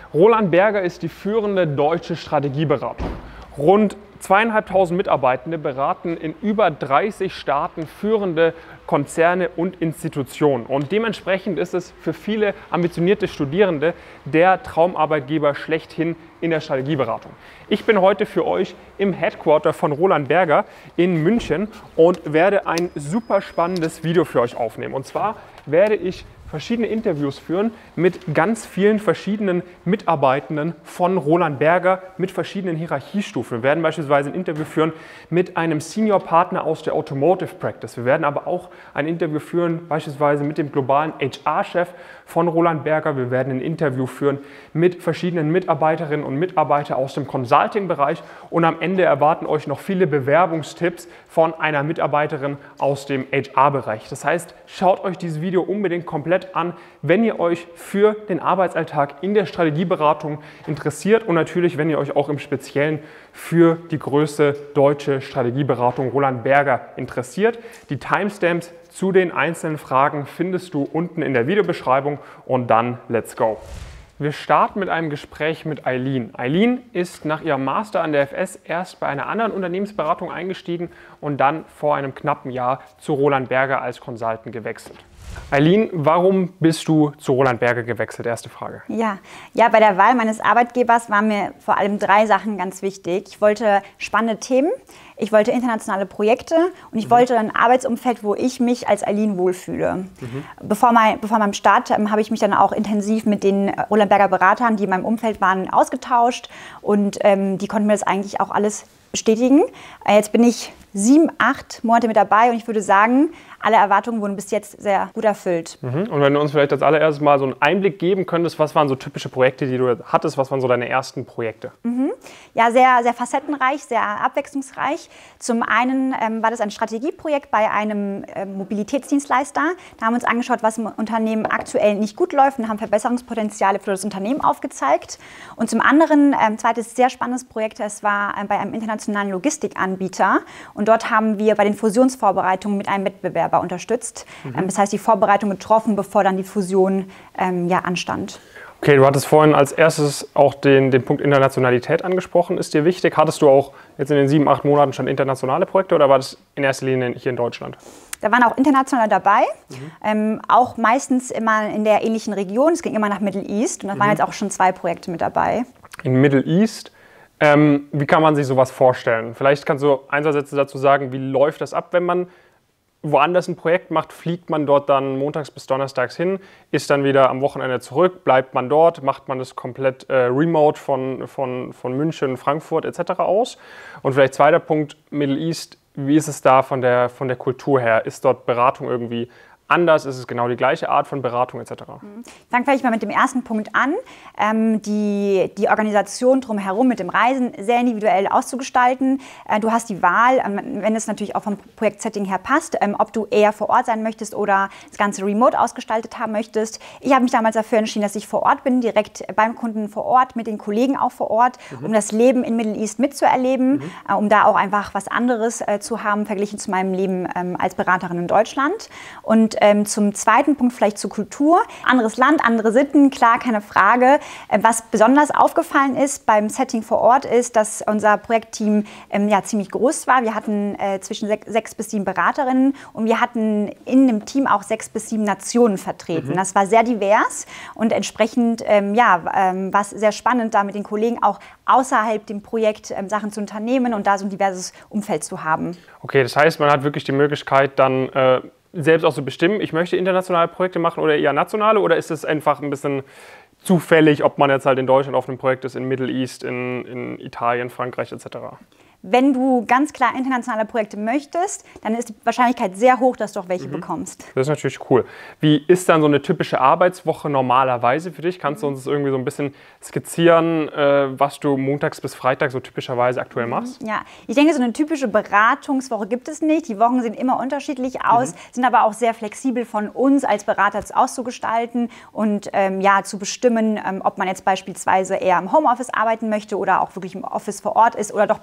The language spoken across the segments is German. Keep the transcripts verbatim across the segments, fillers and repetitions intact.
Roland Berger ist die führende deutsche Strategieberatung. Rund zweieinhalbtausend Mitarbeitende beraten in über dreißig Staaten führende Konzerne und Institutionen. Und dementsprechend ist es für viele ambitionierte Studierende der Traumarbeitgeber schlechthin in der Strategieberatung. Ich bin heute für euch im Headquarter von Roland Berger in München und werde ein super spannendes Video für euch aufnehmen. Und zwar werde ich verschiedene Interviews führen mit ganz vielen verschiedenen Mitarbeitenden von Roland Berger mit verschiedenen Hierarchiestufen. Wir werden beispielsweise ein Interview führen mit einem Senior Partner aus der Automotive Practice. Wir werden aber auch ein Interview führen beispielsweise mit dem globalen H R-Chef von Roland Berger. Wir werden ein Interview führen mit verschiedenen Mitarbeiterinnen und Mitarbeitern aus dem Consulting-Bereich und am Ende erwarten euch noch viele Bewerbungstipps von einer Mitarbeiterin aus dem H R-Bereich. Das heißt, schaut euch dieses Video unbedingt komplett an, wenn ihr euch für den Arbeitsalltag in der Strategieberatung interessiert und natürlich, wenn ihr euch auch im Speziellen für die größte deutsche Strategieberatung Roland Berger interessiert. Die Timestamps zu den einzelnen Fragen findest du unten in der Videobeschreibung und dann let's go! Wir starten mit einem Gespräch mit Eileen. Eileen ist nach ihrem Master an der F S erst bei einer anderen Unternehmensberatung eingestiegen und dann vor einem knappen Jahr zu Roland Berger als Consultant gewechselt. Eileen, warum bist du zu Roland Berger gewechselt? Erste Frage. Ja. ja, bei der Wahl meines Arbeitgebers waren mir vor allem drei Sachen ganz wichtig. Ich wollte spannende Themen, ich wollte internationale Projekte und ich mhm. wollte ein Arbeitsumfeld, wo ich mich als Eileen wohlfühle. Mhm. Bevor, mein, bevor meinem Start ähm, habe ich mich dann auch intensiv mit den Roland Berger Beratern, die in meinem Umfeld waren, ausgetauscht und ähm, die konnten mir das eigentlich auch alles bestätigen. Äh, jetzt bin ich sieben, acht Monate mit dabei und ich würde sagen, alle Erwartungen wurden bis jetzt sehr gut erfüllt. Mhm. Und wenn du uns vielleicht als allererstes mal so einen Einblick geben könntest, was waren so typische Projekte, die du hattest, was waren so deine ersten Projekte? Mhm. Ja, sehr, sehr facettenreich, sehr abwechslungsreich. Zum einen ähm, war das ein Strategieprojekt bei einem äh, Mobilitätsdienstleister. Da haben wir uns angeschaut, was im Unternehmen aktuell nicht gut läuft und haben Verbesserungspotenziale für das Unternehmen aufgezeigt. Und zum anderen, ein ähm, zweites sehr spannendes Projekt, es war äh, bei einem internationalen Logistikanbieter. Und dort haben wir bei den Fusionsvorbereitungen mit einem Wettbewerber unterstützt. Mhm. Das heißt, die Vorbereitung getroffen, bevor dann die Fusion ähm, ja, anstand. Okay, du hattest vorhin als erstes auch den, den Punkt Internationalität angesprochen. Ist dir wichtig? Hattest du auch jetzt in den sieben, acht Monaten schon internationale Projekte oder war das in erster Linie hier in Deutschland? Da waren auch internationale dabei, mhm. ähm, auch meistens immer in der ähnlichen Region. Es ging immer nach Middle East und da mhm. waren jetzt auch schon zwei Projekte mit dabei. In Middle East? Ähm, wie kann man sich sowas vorstellen? Vielleicht kannst du ein, zwei Sätze dazu sagen, wie läuft das ab, wenn man woanders ein Projekt macht? Fliegt man dort dann montags bis donnerstags hin, ist dann wieder am Wochenende zurück, bleibt man dort, macht man das komplett äh, remote von, von, von München, Frankfurt et cetera aus? Und vielleicht zweiter Punkt, Middle East, wie ist es da von der, von der Kultur her? Ist dort Beratung irgendwie anders? Ist es genau die gleiche Art von Beratung et cetera? Ich fange vielleicht mal mit dem ersten Punkt an. Ähm, die, die Organisation drumherum mit dem Reisen sehr individuell auszugestalten. Äh, du hast die Wahl, ähm, wenn es natürlich auch vom Projektsetting her passt, ähm, ob du eher vor Ort sein möchtest oder das Ganze remote ausgestaltet haben möchtest. Ich habe mich damals dafür entschieden, dass ich vor Ort bin, direkt beim Kunden vor Ort, mit den Kollegen auch vor Ort, mhm. um das Leben in Middle East mitzuerleben, mhm. äh, um da auch einfach was anderes äh, zu haben, verglichen zu meinem Leben ähm, als Beraterin in Deutschland. Und Ähm, zum zweiten Punkt vielleicht zur Kultur. Anderes Land, andere Sitten, klar, keine Frage. Äh, was besonders aufgefallen ist beim Setting vor Ort ist, dass unser Projektteam ähm, ja, ziemlich groß war. Wir hatten äh, zwischen sech, sechs bis sieben Beraterinnen und wir hatten in dem Team auch sechs bis sieben Nationen vertreten. Mhm. Das war sehr divers und entsprechend ähm, ja, ähm, war es sehr spannend, da mit den Kollegen auch außerhalb dem Projekt ähm, Sachen zu unternehmen und da so ein diverses Umfeld zu haben. Okay, das heißt, man hat wirklich die Möglichkeit dann äh selbst auch zu bestimmen, ich möchte internationale Projekte machen oder eher nationale, oder ist es einfach ein bisschen zufällig, ob man jetzt halt in Deutschland auf einem Projekt ist, in Middle East, in, in Italien, Frankreich et cetera? Wenn du ganz klar internationale Projekte möchtest, dann ist die Wahrscheinlichkeit sehr hoch, dass du auch welche mhm. bekommst. Das ist natürlich cool. Wie ist dann so eine typische Arbeitswoche normalerweise für dich? Kannst du uns das irgendwie so ein bisschen skizzieren, äh, was du montags bis freitags so typischerweise aktuell machst? Ja, ich denke, so eine typische Beratungswoche gibt es nicht. Die Wochen sehen immer unterschiedlich aus, mhm. sind aber auch sehr flexibel von uns als Berater auszugestalten und ähm, ja, zu bestimmen, ähm, ob man jetzt beispielsweise eher im Homeoffice arbeiten möchte oder auch wirklich im Office vor Ort ist oder doch beim Kunden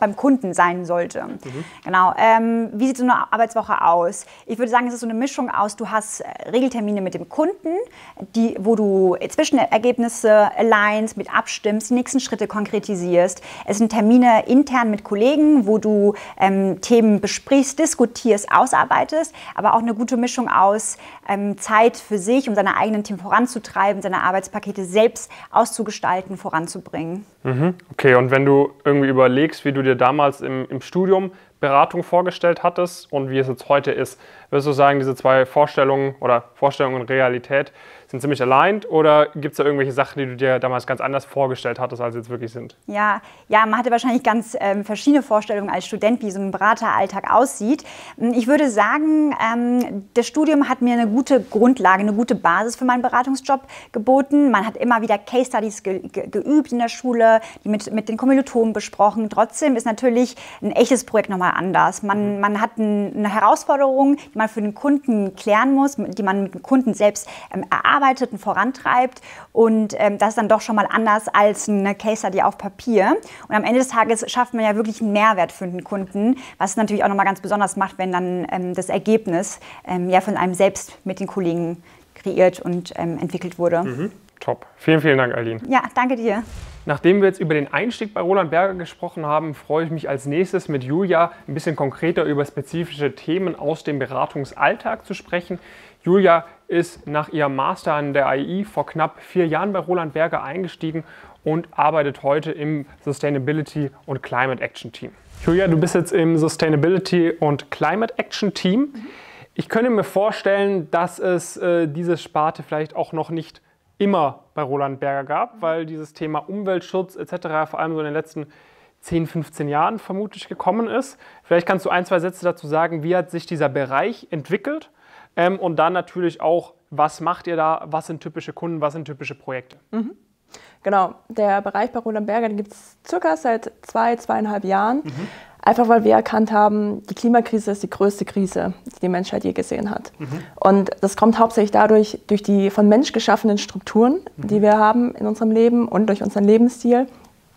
Kunden sein sollte. Mhm. Genau. Ähm, wie sieht so eine Arbeitswoche aus? Ich würde sagen, es ist so eine Mischung aus, du hast Regeltermine mit dem Kunden, die, wo du Zwischenergebnisse alignst, mit abstimmst, die nächsten Schritte konkretisierst. Es sind Termine intern mit Kollegen, wo du ähm, Themen besprichst, diskutierst, ausarbeitest, aber auch eine gute Mischung aus ähm, Zeit für sich, um seine eigenen Themen voranzutreiben, seine Arbeitspakete selbst auszugestalten, voranzubringen. Mhm. Okay, und wenn du irgendwie überlegst, wie du dir damals im, im Studium Beratung vorgestellt hattest und wie es jetzt heute ist, würdest du sagen, diese zwei Vorstellungen oder Vorstellungen und Realität sind ziemlich aligned, oder gibt es da irgendwelche Sachen, die du dir damals ganz anders vorgestellt hattest, als sie jetzt wirklich sind? Ja, ja, man hatte wahrscheinlich ganz ähm, verschiedene Vorstellungen als Student, wie so ein Berateralltag aussieht. Ich würde sagen, ähm, das Studium hat mir eine gute Grundlage, eine gute Basis für meinen Beratungsjob geboten. Man hat immer wieder Case Studies ge ge geübt in der Schule, die mit, mit den Kommilitonen besprochen. Trotzdem ist natürlich ein echtes Projekt nochmal anders. Man, man hat ein, eine Herausforderung, die man für den Kunden klären muss, die man mit dem Kunden selbst ähm, erarbeitet und vorantreibt, und ähm, das ist dann doch schon mal anders als eine Case Study auf Papier. Und am Ende des Tages schafft man ja wirklich einen Mehrwert für den Kunden, was es natürlich auch nochmal ganz besonders macht, wenn dann ähm, das Ergebnis ähm, ja von einem selbst mit den Kollegen kreiert und ähm, entwickelt wurde. Mhm. Top. Vielen, vielen Dank, Aline. Ja, danke dir. Nachdem wir jetzt über den Einstieg bei Roland Berger gesprochen haben, freue ich mich als nächstes mit Julia ein bisschen konkreter über spezifische Themen aus dem Beratungsalltag zu sprechen. Julia ist nach ihrem Master an der A I vor knapp vier Jahren bei Roland Berger eingestiegen und arbeitet heute im Sustainability und Climate Action Team. Julia, du bist jetzt im Sustainability und Climate Action Team. Mhm. Ich könnte mir vorstellen, dass es äh, diese Sparte vielleicht auch noch nicht immer bei Roland Berger gab, weil dieses Thema Umweltschutz et cetera vor allem so in den letzten zehn, fünfzehn Jahren vermutlich gekommen ist. Vielleicht kannst du ein, zwei Sätze dazu sagen, wie hat sich dieser Bereich entwickelt, ähm, und dann natürlich auch, was macht ihr da, was sind typische Kunden, was sind typische Projekte? Mhm. Genau, der Bereich bei Roland Berger, den gibt es circa seit zwei, zweieinhalb Jahren. Mhm. Einfach weil wir erkannt haben, die Klimakrise ist die größte Krise, die die Menschheit je gesehen hat. Mhm. Und das kommt hauptsächlich dadurch, durch die von Mensch geschaffenen Strukturen, mhm. die wir haben in unserem Leben und durch unseren Lebensstil,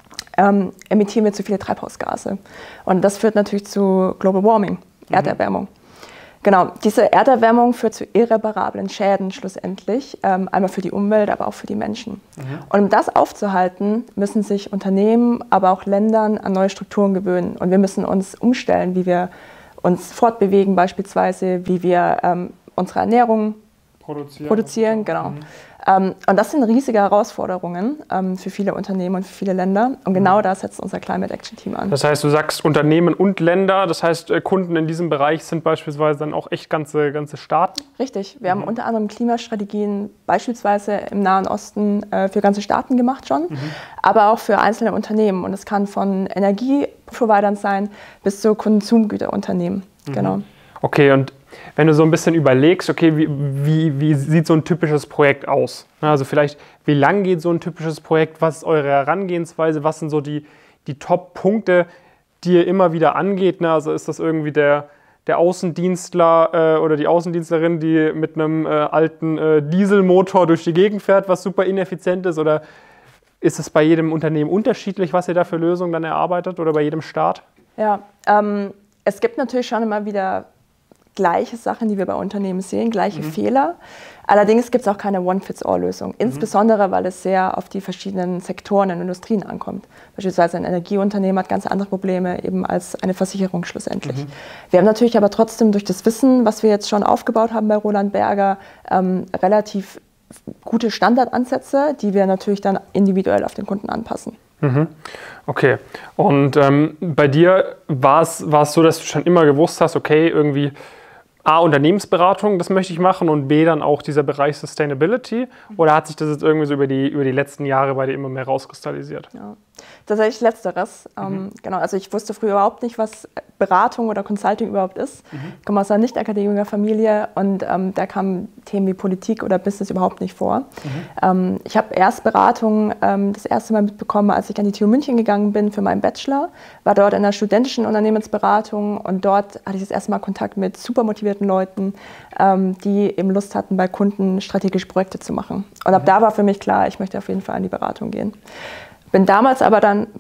ähm, emittieren wir zu viele Treibhausgase. Und das führt natürlich zu Global Warming, Erderwärmung. Mhm. Genau, diese Erderwärmung führt zu irreparablen Schäden schlussendlich, ähm, einmal für die Umwelt, aber auch für die Menschen. Mhm. Und um das aufzuhalten, müssen sich Unternehmen, aber auch Ländern an neue Strukturen gewöhnen. Und wir müssen uns umstellen, wie wir uns fortbewegen beispielsweise, wie wir ähm, unsere Ernährung produzieren. produzieren genau. Mhm. Ähm, und das sind riesige Herausforderungen ähm, für viele Unternehmen und für viele Länder. Und genau da setzt unser Climate Action Team an. Das heißt, du sagst Unternehmen und Länder, das heißt, Kunden in diesem Bereich sind beispielsweise dann auch echt ganze, ganze Staaten? Richtig. Wir mhm. haben unter anderem Klimastrategien beispielsweise im Nahen Osten äh, für ganze Staaten gemacht schon, mhm. aber auch für einzelne Unternehmen. Und es kann von Energieprovidern sein bis zu Konsumgüterunternehmen. Mhm. Genau. Okay, und wenn du so ein bisschen überlegst, okay, wie, wie, wie sieht so ein typisches Projekt aus? Also vielleicht, wie lang geht so ein typisches Projekt? Was ist eure Herangehensweise? Was sind so die, die Top-Punkte, die ihr immer wieder angeht? Also ist das irgendwie der, der Außendienstler äh, oder die Außendienstlerin, die mit einem äh, alten äh, Dieselmotor durch die Gegend fährt, was super ineffizient ist? Oder ist es bei jedem Unternehmen unterschiedlich, was ihr da für Lösungen dann erarbeitet, oder bei jedem Staat? Ja, ähm, es gibt natürlich schon immer wieder gleiche Sachen, die wir bei Unternehmen sehen, gleiche mhm. Fehler. Allerdings gibt es auch keine One-Fits-All-Lösung, insbesondere mhm. weil es sehr auf die verschiedenen Sektoren und Industrien ankommt. Beispielsweise ein Energieunternehmen hat ganz andere Probleme eben als eine Versicherung schlussendlich. Mhm. Wir haben natürlich aber trotzdem durch das Wissen, was wir jetzt schon aufgebaut haben bei Roland Berger, ähm, relativ gute Standardansätze, die wir natürlich dann individuell auf den Kunden anpassen. Mhm. Okay. Und ähm, bei dir war es so, dass du schon immer gewusst hast, okay, irgendwie A, Unternehmensberatung, das möchte ich machen, und B, dann auch dieser Bereich Sustainability? Oder hat sich das jetzt irgendwie so über die, über die letzten Jahre bei dir immer mehr rauskristallisiert? Ja, tatsächlich Letzteres. Mhm. Ähm, genau, also ich wusste früher überhaupt nicht, was Beratung oder Consulting überhaupt ist. Mhm. Ich komme aus einer Nicht-Akademiker-Familie und ähm, da kamen Themen wie Politik oder Business überhaupt nicht vor. Mhm. Ähm, ich habe erst Beratung ähm, das erste Mal mitbekommen, als ich an die T U München gegangen bin für meinen Bachelor. War dort in einer studentischen Unternehmensberatung und dort hatte ich das erste Mal Kontakt mit super motivierten Leuten, ähm, die eben Lust hatten, bei Kunden strategische Projekte zu machen. Und ab mhm. da war für mich klar, ich möchte auf jeden Fall in die Beratung gehen. Bin damals aber dann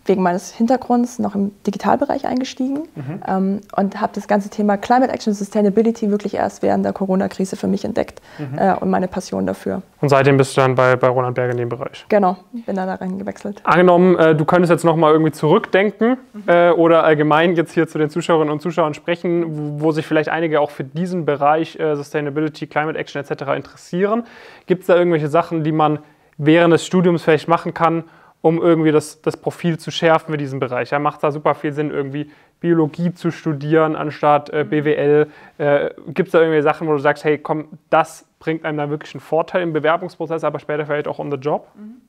wegen meines Hintergrunds noch im Digitalbereich eingestiegen mhm. ähm, und habe das ganze Thema Climate Action Sustainability wirklich erst während der Corona-Krise für mich entdeckt mhm. äh, und meine Passion dafür. Und seitdem bist du dann bei, bei Roland Berger in dem Bereich? Genau, bin dann da reingewechselt. Angenommen, äh, du könntest jetzt nochmal irgendwie zurückdenken mhm. äh, oder allgemein jetzt hier zu den Zuschauerinnen und Zuschauern sprechen, wo, wo sich vielleicht einige auch für diesen Bereich äh, Sustainability, Climate Action et cetera interessieren. Gibt es da irgendwelche Sachen, die man während des Studiums vielleicht machen kann, um irgendwie das, das Profil zu schärfen für diesen Bereich? Ja, macht da super viel Sinn, irgendwie Biologie zu studieren anstatt äh, B W L? Äh, Gibt es da irgendwie Sachen, wo du sagst, hey, komm, das bringt einem da wirklich einen Vorteil im Bewerbungsprozess, aber später vielleicht auch on the job?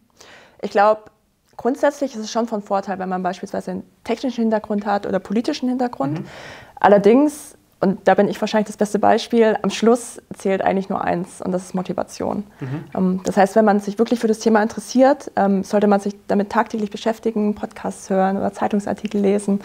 Ich glaube, grundsätzlich ist es schon von Vorteil, wenn man beispielsweise einen technischen Hintergrund hat oder politischen Hintergrund. Mhm. Allerdings, und da bin ich wahrscheinlich das beste Beispiel, am Schluss zählt eigentlich nur eins und das ist Motivation. Mhm. Das heißt, wenn man sich wirklich für das Thema interessiert, sollte man sich damit tagtäglich beschäftigen, Podcasts hören oder Zeitungsartikel lesen.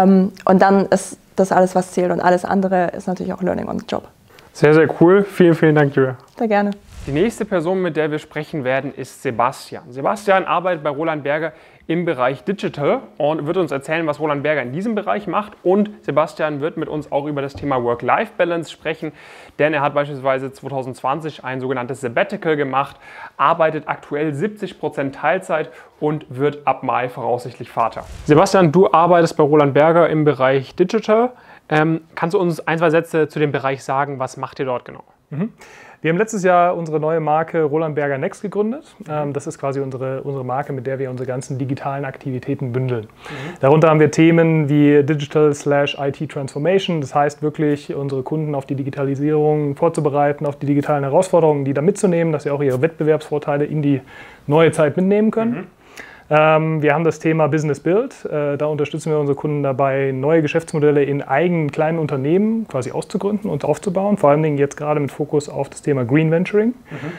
Und dann ist das alles, was zählt, und alles andere ist natürlich auch Learning on the Job. Sehr, sehr cool. Vielen, vielen Dank, Julia. Sehr gerne. Die nächste Person, mit der wir sprechen werden, ist Sebastian. Sebastian arbeitet bei Roland Berger im Bereich Digital und wird uns erzählen, was Roland Berger in diesem Bereich macht. Und Sebastian wird mit uns auch über das Thema Work-Life-Balance sprechen, denn er hat beispielsweise zwanzig zwanzig ein sogenanntes Sabbatical gemacht, arbeitet aktuell siebzig Prozent Teilzeit und wird ab Mai voraussichtlich Vater. Sebastian, du arbeitest bei Roland Berger im Bereich Digital. Ähm, kannst du uns ein, zwei Sätze zu dem Bereich sagen? Was macht ihr dort genau? Mhm. Wir haben letztes Jahr unsere neue Marke Roland Berger Next gegründet. Mhm. Das ist quasi unsere, unsere Marke, mit der wir unsere ganzen digitalen Aktivitäten bündeln. Mhm. Darunter haben wir Themen wie Digital slash I T Transformation. Das heißt wirklich, unsere Kunden auf die Digitalisierung vorzubereiten, auf die digitalen Herausforderungen, die da mitzunehmen, dass sie auch ihre Wettbewerbsvorteile in die neue Zeit mitnehmen können. Mhm. Ähm, wir haben das Thema Business Build. Äh, da unterstützen wir unsere Kunden dabei, neue Geschäftsmodelle in eigenen kleinen Unternehmen quasi auszugründen und aufzubauen. Vor allen Dingen jetzt gerade mit Fokus auf das Thema Green Venturing. Mhm.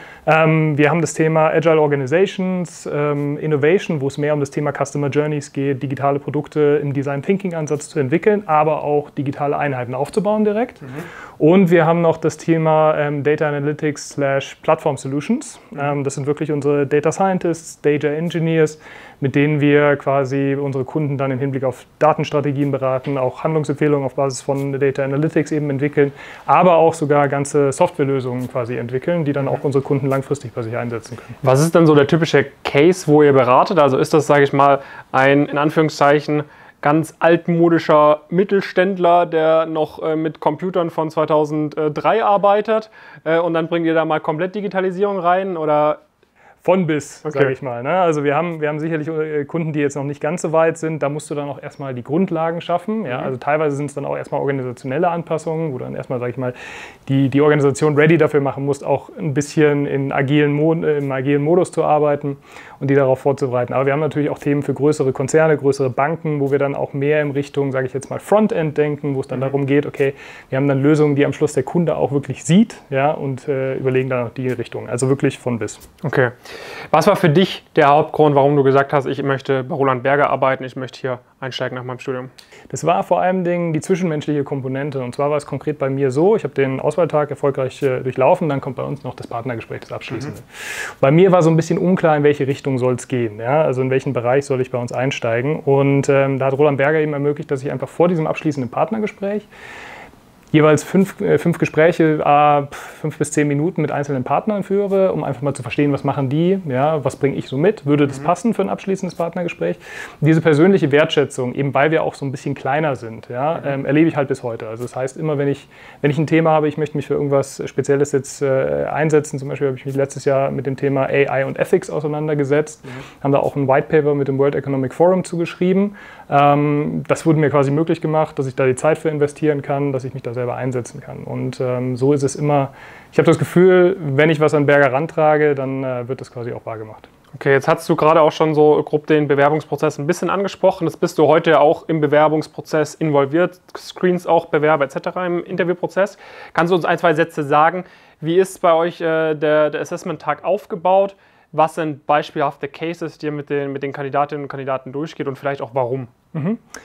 Ähm, wir haben das Thema Agile Organizations, ähm, Innovation, wo es mehr um das Thema Customer Journeys geht, digitale Produkte im Design Thinking Ansatz zu entwickeln, aber auch digitale Einheiten aufzubauen direkt. Mhm. Und wir haben noch das Thema ähm, Data Analytics slash Platform Solutions. Mhm. Ähm, das sind wirklich unsere Data Scientists, Data Engineers, mit denen wir quasi unsere Kunden dann im Hinblick auf Datenstrategien beraten, auch Handlungsempfehlungen auf Basis von Data Analytics eben entwickeln, aber auch sogar ganze Softwarelösungen quasi entwickeln, die dann auch unsere Kunden langfristig bei sich einsetzen können. Was ist denn so der typische Case, wo ihr beratet? Also ist das, sage ich mal, ein in Anführungszeichen ganz altmodischer Mittelständler, der noch äh, mit Computern von zweitausenddrei arbeitet äh, und dann bringt ihr da mal komplett Digitalisierung rein, oder? Von bis, okay, sage ich mal. Ne? Also wir haben, wir haben sicherlich Kunden, die jetzt noch nicht ganz so weit sind. Da musst du dann auch erstmal die Grundlagen schaffen. Ja? Mhm. Also teilweise sind es dann auch erstmal organisationelle Anpassungen, wo du dann erstmal, sage ich mal, die, die Organisation ready dafür machen musst, auch ein bisschen in agilen Mod, im agilen Modus zu arbeiten und die darauf vorzubereiten. Aber wir haben natürlich auch Themen für größere Konzerne, größere Banken, wo wir dann auch mehr in Richtung, sage ich jetzt mal, Frontend denken, wo es dann mhm. darum geht, okay, wir haben dann Lösungen, die am Schluss der Kunde auch wirklich sieht, ja, und äh, überlegen dann auch die Richtung. Also wirklich von bis. Okay. Was war für dich der Hauptgrund, warum du gesagt hast, ich möchte bei Roland Berger arbeiten, ich möchte hier einsteigen nach meinem Studium? Das war vor allem Dingen die zwischenmenschliche Komponente. Und zwar war es konkret bei mir so, ich habe den Auswahltag erfolgreich äh, durchlaufen, dann kommt bei uns noch das Partnergespräch, das Abschließende. Mhm. Bei mir war so ein bisschen unklar, in welche Richtung soll es gehen. Ja? Also in welchen Bereich soll ich bei uns einsteigen. Und ähm, da hat Roland Berger eben ermöglicht, dass ich einfach vor diesem abschließenden Partnergespräch jeweils fünf, äh, fünf Gespräche, äh, fünf bis zehn Minuten mit einzelnen Partnern führe, um einfach mal zu verstehen, was machen die, ja, was bringe ich so mit, würde das mhm. passen für ein abschließendes Partnergespräch. Und diese persönliche Wertschätzung, eben weil wir auch so ein bisschen kleiner sind, ja, mhm. ähm, erlebe ich halt bis heute. Also das heißt, immer wenn ich, wenn ich ein Thema habe, ich möchte mich für irgendwas Spezielles jetzt äh, einsetzen, zum Beispiel habe ich mich letztes Jahr mit dem Thema A I und Ethics auseinandergesetzt, mhm. haben da auch ein White Paper mit dem World Economic Forum zugeschrieben. Ähm, das wurde mir quasi möglich gemacht, dass ich da die Zeit für investieren kann, dass ich mich da selber einsetzen kann. Und ähm, so ist es immer. Ich habe das Gefühl, wenn ich was an Berger rantrage, dann äh, wird das quasi auch wahrgemacht. Okay, jetzt hast du gerade auch schon so grob den Bewerbungsprozess ein bisschen angesprochen. Jetzt bist du heute auch im Bewerbungsprozess involviert, screenst auch Bewerber et cetera im Interviewprozess. Kannst du uns ein, zwei Sätze sagen, wie ist bei euch äh, der, der Assessment-Tag aufgebaut? Was sind beispielhafte Cases, die ihr mit den, mit den Kandidatinnen und Kandidaten durchgeht und vielleicht auch warum? Mhm.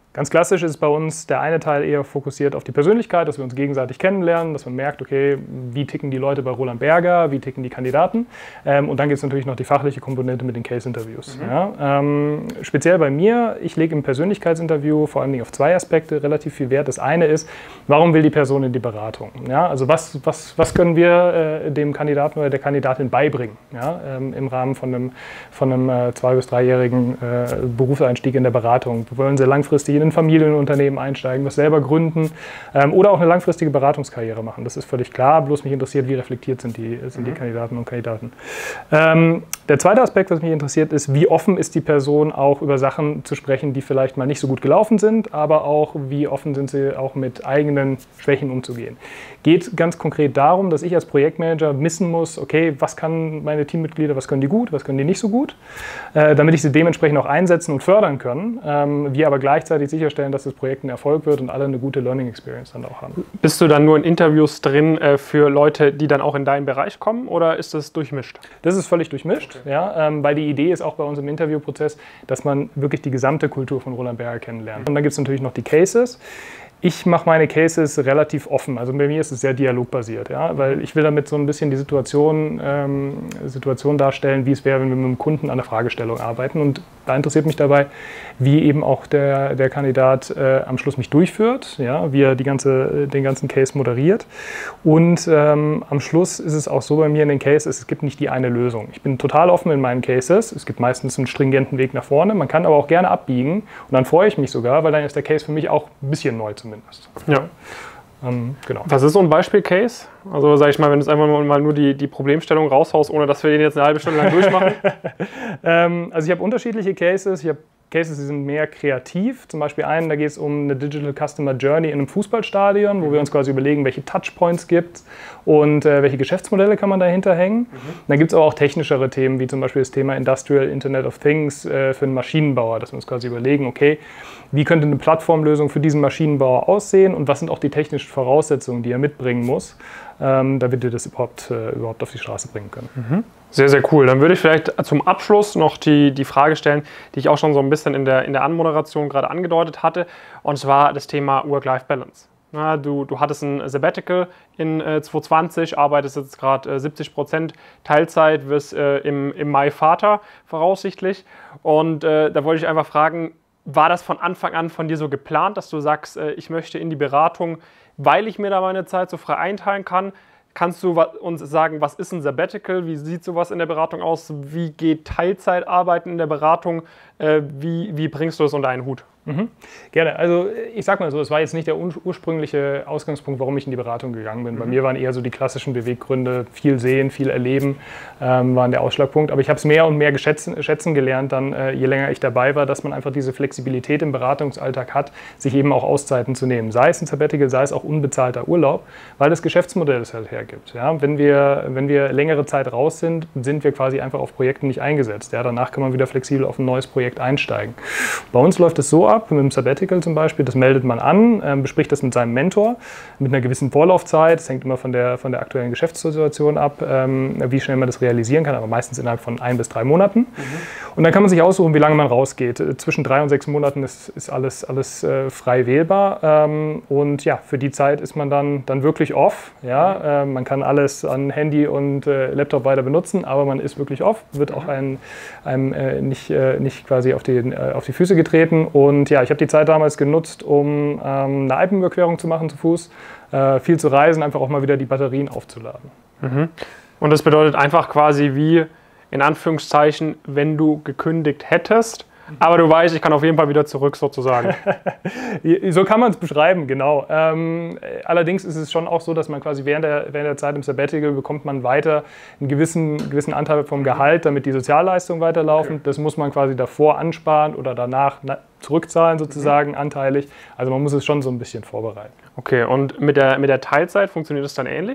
Ganz klassisch ist bei uns der eine Teil eher fokussiert auf die Persönlichkeit, dass wir uns gegenseitig kennenlernen, dass man merkt, okay, wie ticken die Leute bei Roland Berger, wie ticken die Kandidaten. Ähm, und dann gibt es natürlich noch die fachliche Komponente mit den Case-Interviews. Mhm. Ja, ähm, speziell bei mir, ich lege im Persönlichkeitsinterview vor allem auf zwei Aspekte relativ viel Wert. Das eine ist, warum will die Person in die Beratung? Ja, also was, was, was können wir äh, dem Kandidaten oder der Kandidatin beibringen, ja, ähm, im Rahmen von einem, von einem äh, zwei- bis dreijährigen äh, Berufseinstieg in der Beratung? Wollen sie langfristig in ein Familienunternehmen einsteigen, was selber gründen ähm, oder auch eine langfristige Beratungskarriere machen. Das ist völlig klar, bloß mich interessiert, wie reflektiert sind die, sind die Kandidaten und Kandidaten. Ähm, der zweite Aspekt, was mich interessiert, ist, wie offen ist die Person auch über Sachen zu sprechen, die vielleicht mal nicht so gut gelaufen sind, aber auch, wie offen sind sie auch mit eigenen Schwächen umzugehen. Geht ganz konkret darum, dass ich als Projektmanager wissen muss, okay, was kann meine Teammitglieder, was können die gut, was können die nicht so gut, äh, damit ich sie dementsprechend auch einsetzen und fördern können, ähm, wir aber gleichzeitig sicherstellen, dass das Projekt ein Erfolg wird und alle eine gute Learning Experience dann auch haben. Bist du dann nur in Interviews drin äh, für Leute, die dann auch in deinen Bereich kommen, oder ist das durchmischt? Das ist völlig durchmischt, okay. Ja, ähm, weil die Idee ist auch bei uns im Interviewprozess, dass man wirklich die gesamte Kultur von Roland Berger kennenlernt. Und dann gibt es natürlich noch die Cases. Ich mache meine Cases relativ offen, also bei mir ist es sehr dialogbasiert, ja? Weil ich will damit so ein bisschen die Situation, ähm, Situation darstellen, wie es wäre, wenn wir mit einem Kunden an der Fragestellung arbeiten, und da interessiert mich dabei, wie eben auch der, der Kandidat äh, am Schluss mich durchführt, ja? Wie er die ganze, den ganzen Case moderiert, und ähm, am Schluss ist es auch so bei mir in den Cases, es gibt nicht die eine Lösung. Ich bin total offen in meinen Cases, es gibt meistens einen stringenten Weg nach vorne, man kann aber auch gerne abbiegen, und dann freue ich mich sogar, weil dann ist der Case für mich auch ein bisschen neu zumindest. Ja. Ähm, genau. Was ist so ein Beispiel-Case? Also sage ich mal, wenn du einfach mal nur die, die Problemstellung raushaust, ohne dass wir den jetzt eine halbe Stunde lang durchmachen. ähm, also ich habe unterschiedliche Cases. Ich habe Cases, die sind mehr kreativ. Zum Beispiel einen, da geht es um eine Digital Customer Journey in einem Fußballstadion, wo wir uns quasi überlegen, welche Touchpoints gibt und äh, welche Geschäftsmodelle kann man dahinter hängen. Mhm. Dann gibt es aber auch technischere Themen, wie zum Beispiel das Thema Industrial Internet of Things äh, für einen Maschinenbauer, dass wir uns quasi überlegen, okay, wie könnte eine Plattformlösung für diesen Maschinenbauer aussehen und was sind auch die technischen Voraussetzungen, die er mitbringen muss, ähm, damit wir das überhaupt, äh, überhaupt auf die Straße bringen können. Mhm. Sehr, sehr cool. Dann würde ich vielleicht zum Abschluss noch die, die Frage stellen, die ich auch schon so ein bisschen in der, in der Anmoderation gerade angedeutet hatte, und zwar das Thema Work-Life-Balance. Na, du, du hattest ein Sabbatical in äh, zwanzig zwanzig, arbeitest jetzt gerade äh, siebzig Prozent Teilzeit, wirst äh, im, im Mai Vater voraussichtlich, und äh, da wollte ich einfach fragen, war das von Anfang an von dir so geplant, dass du sagst, äh, ich möchte in die Beratung, weil ich mir da meine Zeit so frei einteilen kann? Kannst du uns sagen, was ist ein Sabbatical? Wie sieht sowas in der Beratung aus? Wie geht Teilzeitarbeiten in der Beratung? Äh, wie, wie bringst du das unter einen Hut? Mhm. Gerne. Also ich sag mal so, es war jetzt nicht der ursprüngliche Ausgangspunkt, warum ich in die Beratung gegangen bin. Mhm. Bei mir waren eher so die klassischen Beweggründe, viel sehen, viel erleben, ähm, waren der Ausschlagpunkt. Aber ich habe es mehr und mehr geschätzen, schätzen gelernt, dann, äh, je länger ich dabei war, dass man einfach diese Flexibilität im Beratungsalltag hat, sich eben auch Auszeiten zu nehmen. Sei es ein Sabbatical, sei es auch unbezahlter Urlaub, weil das Geschäftsmodell es halt hergibt. Ja? Wenn wir, wenn wir längere Zeit raus sind, sind wir quasi einfach auf Projekten nicht eingesetzt. Ja? Danach kann man wieder flexibel auf ein neues Projekt einsteigen. Bei uns läuft es so ab, mit dem Sabbatical zum Beispiel, das meldet man an, äh, bespricht das mit seinem Mentor mit einer gewissen Vorlaufzeit. Das hängt immer von der, von der aktuellen Geschäftssituation ab, ähm, wie schnell man das realisieren kann, aber meistens innerhalb von ein bis drei Monaten. Mhm. Und dann kann man sich aussuchen, wie lange man rausgeht. Zwischen drei und sechs Monaten ist, ist alles, alles äh, frei wählbar. Ähm, und ja, für die Zeit ist man dann, dann wirklich off. Ja? Mhm. Äh, man kann alles an Handy und äh, Laptop weiter benutzen, aber man ist wirklich off, wird auch ein, einem äh, nicht, äh, nicht quasi auf die, äh, auf die Füße getreten. Und Und ja, ich habe die Zeit damals genutzt, um ähm, eine Alpenüberquerung zu machen zu Fuß, äh, viel zu reisen, einfach auch mal wieder die Batterien aufzuladen. Mhm. Und das bedeutet einfach quasi wie, in Anführungszeichen, wenn du gekündigt hättest, aber du weißt, ich kann auf jeden Fall wieder zurück sozusagen. So kann man es beschreiben, genau. Ähm, allerdings ist es schon auch so, dass man quasi während der, während der Zeit im Sabbatical bekommt man weiter einen gewissen, gewissen Anteil vom Gehalt, damit die Sozialleistungen weiterlaufen. Okay. Das muss man quasi davor ansparen oder danach zurückzahlen sozusagen, mhm. anteilig. Also man muss es schon so ein bisschen vorbereiten. Okay, und mit der, mit der Teilzeit funktioniert das dann ähnlich?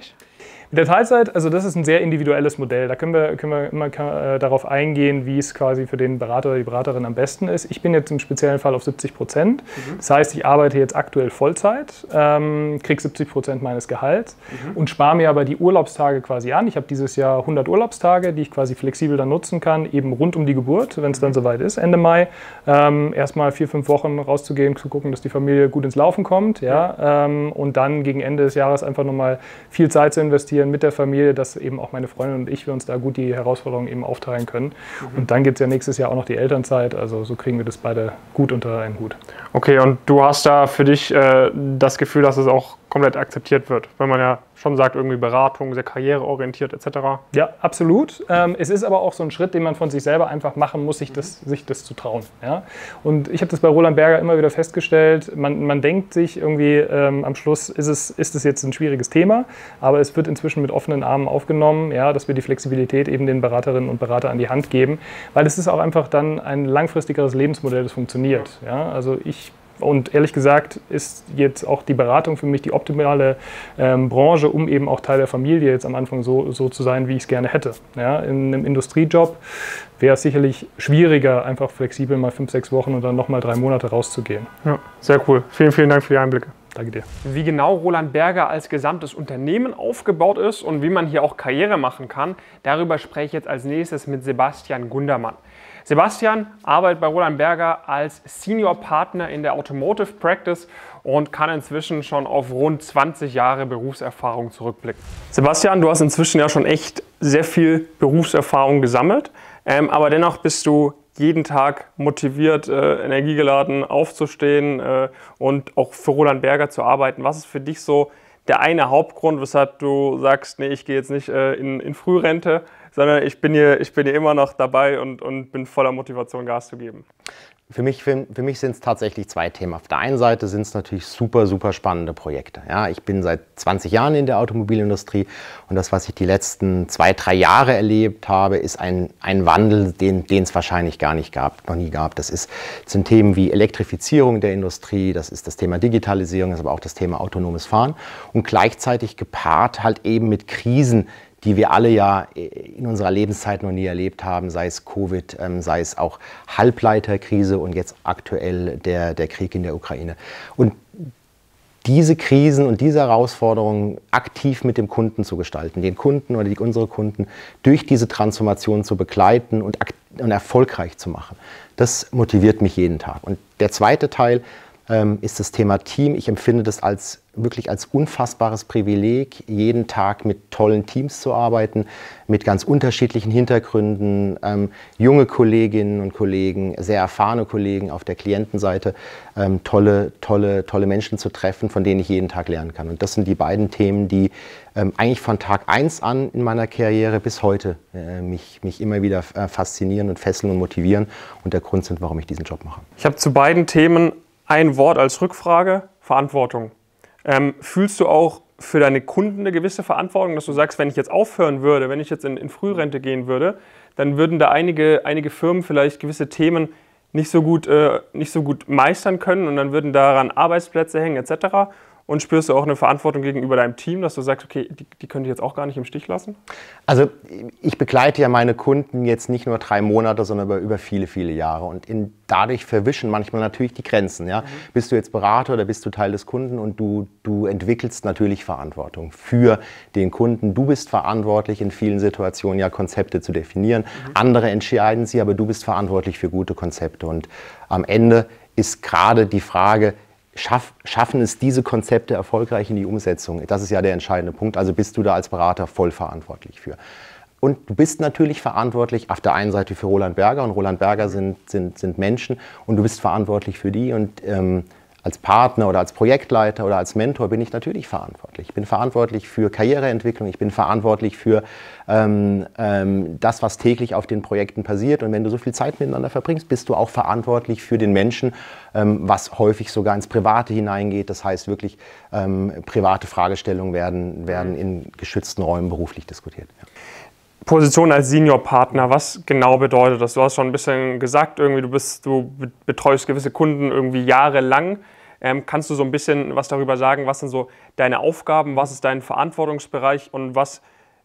Mit der Teilzeit, also das ist ein sehr individuelles Modell. Da können wir, können wir immer äh, darauf eingehen, wie es quasi für den Berater oder die Beraterin am besten ist. Ich bin jetzt im speziellen Fall auf siebzig Prozent. Mhm. Das heißt, ich arbeite jetzt aktuell Vollzeit, ähm, kriege siebzig Prozent meines Gehalts mhm. und spare mir aber die Urlaubstage quasi an. Ich habe dieses Jahr hundert Urlaubstage, die ich quasi flexibel dann nutzen kann, eben rund um die Geburt, wenn es dann soweit ist, Ende Mai. Ähm, erstmal vier, fünf Wochen rauszugehen, zu gucken, dass die Familie gut ins Laufen kommt. Ja? Ja. Ähm, und dann gegen Ende des Jahres einfach nochmal viel Zeit zu investieren mit der Familie, dass eben auch meine Freundin und ich, wir uns da gut die Herausforderungen eben aufteilen können. Mhm. Und dann gibt es ja nächstes Jahr auch noch die Elternzeit, also so kriegen wir das beide gut unter einen Hut. Okay, und du hast da für dich äh, das Gefühl, dass es auch komplett akzeptiert wird, wenn man ja schon sagt, irgendwie Beratung, sehr karriereorientiert et cetera. Ja, absolut. Ähm, es ist aber auch so ein Schritt, den man von sich selber einfach machen muss, sich das, sich das zu trauen. Ja? Und ich habe das bei Roland Berger immer wieder festgestellt, man, man denkt sich irgendwie, ähm, am Schluss ist es, ist es jetzt ein schwieriges Thema, aber es wird inzwischen mit offenen Armen aufgenommen, ja, dass wir die Flexibilität eben den Beraterinnen und Beratern an die Hand geben, weil es ist auch einfach dann ein langfristigeres Lebensmodell, das funktioniert. Ja? Also ich Und ehrlich gesagt ist jetzt auch die Beratung für mich die optimale ähm, Branche, um eben auch Teil der Familie jetzt am Anfang so, so zu sein, wie ich es gerne hätte. Ja, in einem Industriejob wäre es sicherlich schwieriger, einfach flexibel mal fünf, sechs Wochen und dann nochmal drei Monate rauszugehen. Ja, sehr cool. Vielen, vielen Dank für die Einblicke. Danke dir. Wie genau Roland Berger als gesamtes Unternehmen aufgebaut ist und wie man hier auch Karriere machen kann, darüber spreche ich jetzt als nächstes mit Sebastian Gundermann. Sebastian arbeitet bei Roland Berger als Senior Partner in der Automotive Practice und kann inzwischen schon auf rund zwanzig Jahre Berufserfahrung zurückblicken. Sebastian, du hast inzwischen ja schon echt sehr viel Berufserfahrung gesammelt, ähm, aber dennoch bist du jeden Tag motiviert, äh, energiegeladen aufzustehen äh, und auch für Roland Berger zu arbeiten. Was ist für dich so der eine Hauptgrund, weshalb du sagst, nee, ich gehe jetzt nicht äh, in, in Frührente, sondern ich bin hier, ich bin hier immer noch dabei und, und bin voller Motivation, Gas zu geben? Für mich, für, für mich sind es tatsächlich zwei Themen. Auf der einen Seite sind es natürlich super, super spannende Projekte. Ja, ich bin seit zwanzig Jahren in der Automobilindustrie und das, was ich die letzten zwei, drei Jahre erlebt habe, ist ein, ein Wandel, den es wahrscheinlich gar nicht gab, noch nie gab. Das ist, sind Themen wie Elektrifizierung der Industrie, das ist das Thema Digitalisierung, das ist aber auch das Thema autonomes Fahren und gleichzeitig gepaart halt eben mit Krisen, die wir alle ja in unserer Lebenszeit noch nie erlebt haben, sei es Covid, ähm, sei es auch Halbleiterkrise und jetzt aktuell der, der Krieg in der Ukraine. Und diese Krisen und diese Herausforderungen aktiv mit dem Kunden zu gestalten, den Kunden oder die, unsere Kunden durch diese Transformation zu begleiten und, und erfolgreich zu machen, das motiviert mich jeden Tag. Und der zweite Teil ähm, ist das Thema Team. Ich empfinde das als wirklich als unfassbares Privileg, jeden Tag mit tollen Teams zu arbeiten, mit ganz unterschiedlichen Hintergründen, ähm, junge Kolleginnen und Kollegen, sehr erfahrene Kollegen auf der Klientenseite, ähm, tolle, tolle, tolle Menschen zu treffen, von denen ich jeden Tag lernen kann. Und das sind die beiden Themen, die ähm, eigentlich von Tag eins an in meiner Karriere bis heute äh, mich, mich immer wieder äh, faszinieren und fesseln und motivieren und der Grund sind, warum ich diesen Job mache. Ich habe zu beiden Themen ein Wort als Rückfrage: Verantwortung. Ähm, fühlst du auch für deine Kunden eine gewisse Verantwortung, dass du sagst, wenn ich jetzt aufhören würde, wenn ich jetzt in, in Frührente gehen würde, dann würden da einige, einige Firmen vielleicht gewisse Themen nicht so gut, äh, nicht so gut meistern können und dann würden daran Arbeitsplätze hängen et cetera. Und spürst du auch eine Verantwortung gegenüber deinem Team, dass du sagst, okay, die, die könnt ihr jetzt auch gar nicht im Stich lassen? Also ich begleite ja meine Kunden jetzt nicht nur drei Monate, sondern über, über viele, viele Jahre. Und in, dadurch verwischen manchmal natürlich die Grenzen. Ja? Mhm. Bist du jetzt Berater oder bist du Teil des Kunden und du, du entwickelst natürlich Verantwortung für den Kunden. Du bist verantwortlich in vielen Situationen, ja, Konzepte zu definieren. Mhm. Andere entscheiden sie, aber du bist verantwortlich für gute Konzepte. Und am Ende ist gerade die Frage, Schaff, schaffen es diese Konzepte erfolgreich in die Umsetzung? Das ist ja der entscheidende Punkt. Also bist du da als Berater voll verantwortlich für. Und du bist natürlich verantwortlich auf der einen Seite für Roland Berger und Roland Berger sind, sind, sind Menschen und du bist verantwortlich für die und ähm, als Partner oder als Projektleiter oder als Mentor bin ich natürlich verantwortlich. Ich bin verantwortlich für Karriereentwicklung, ich bin verantwortlich für ähm, ähm, das, was täglich auf den Projekten passiert. Und wenn du so viel Zeit miteinander verbringst, bist du auch verantwortlich für den Menschen, ähm, was häufig sogar ins Private hineingeht. Das heißt wirklich, ähm, private Fragestellungen werden, werden in geschützten Räumen beruflich diskutiert. Ja. Position als Senior-Partner, was genau bedeutet das? Du hast schon ein bisschen gesagt, irgendwie, du, bist, du betreust gewisse Kunden irgendwie jahrelang. Ähm, kannst du so ein bisschen was darüber sagen, was sind so deine Aufgaben, was ist dein Verantwortungsbereich und was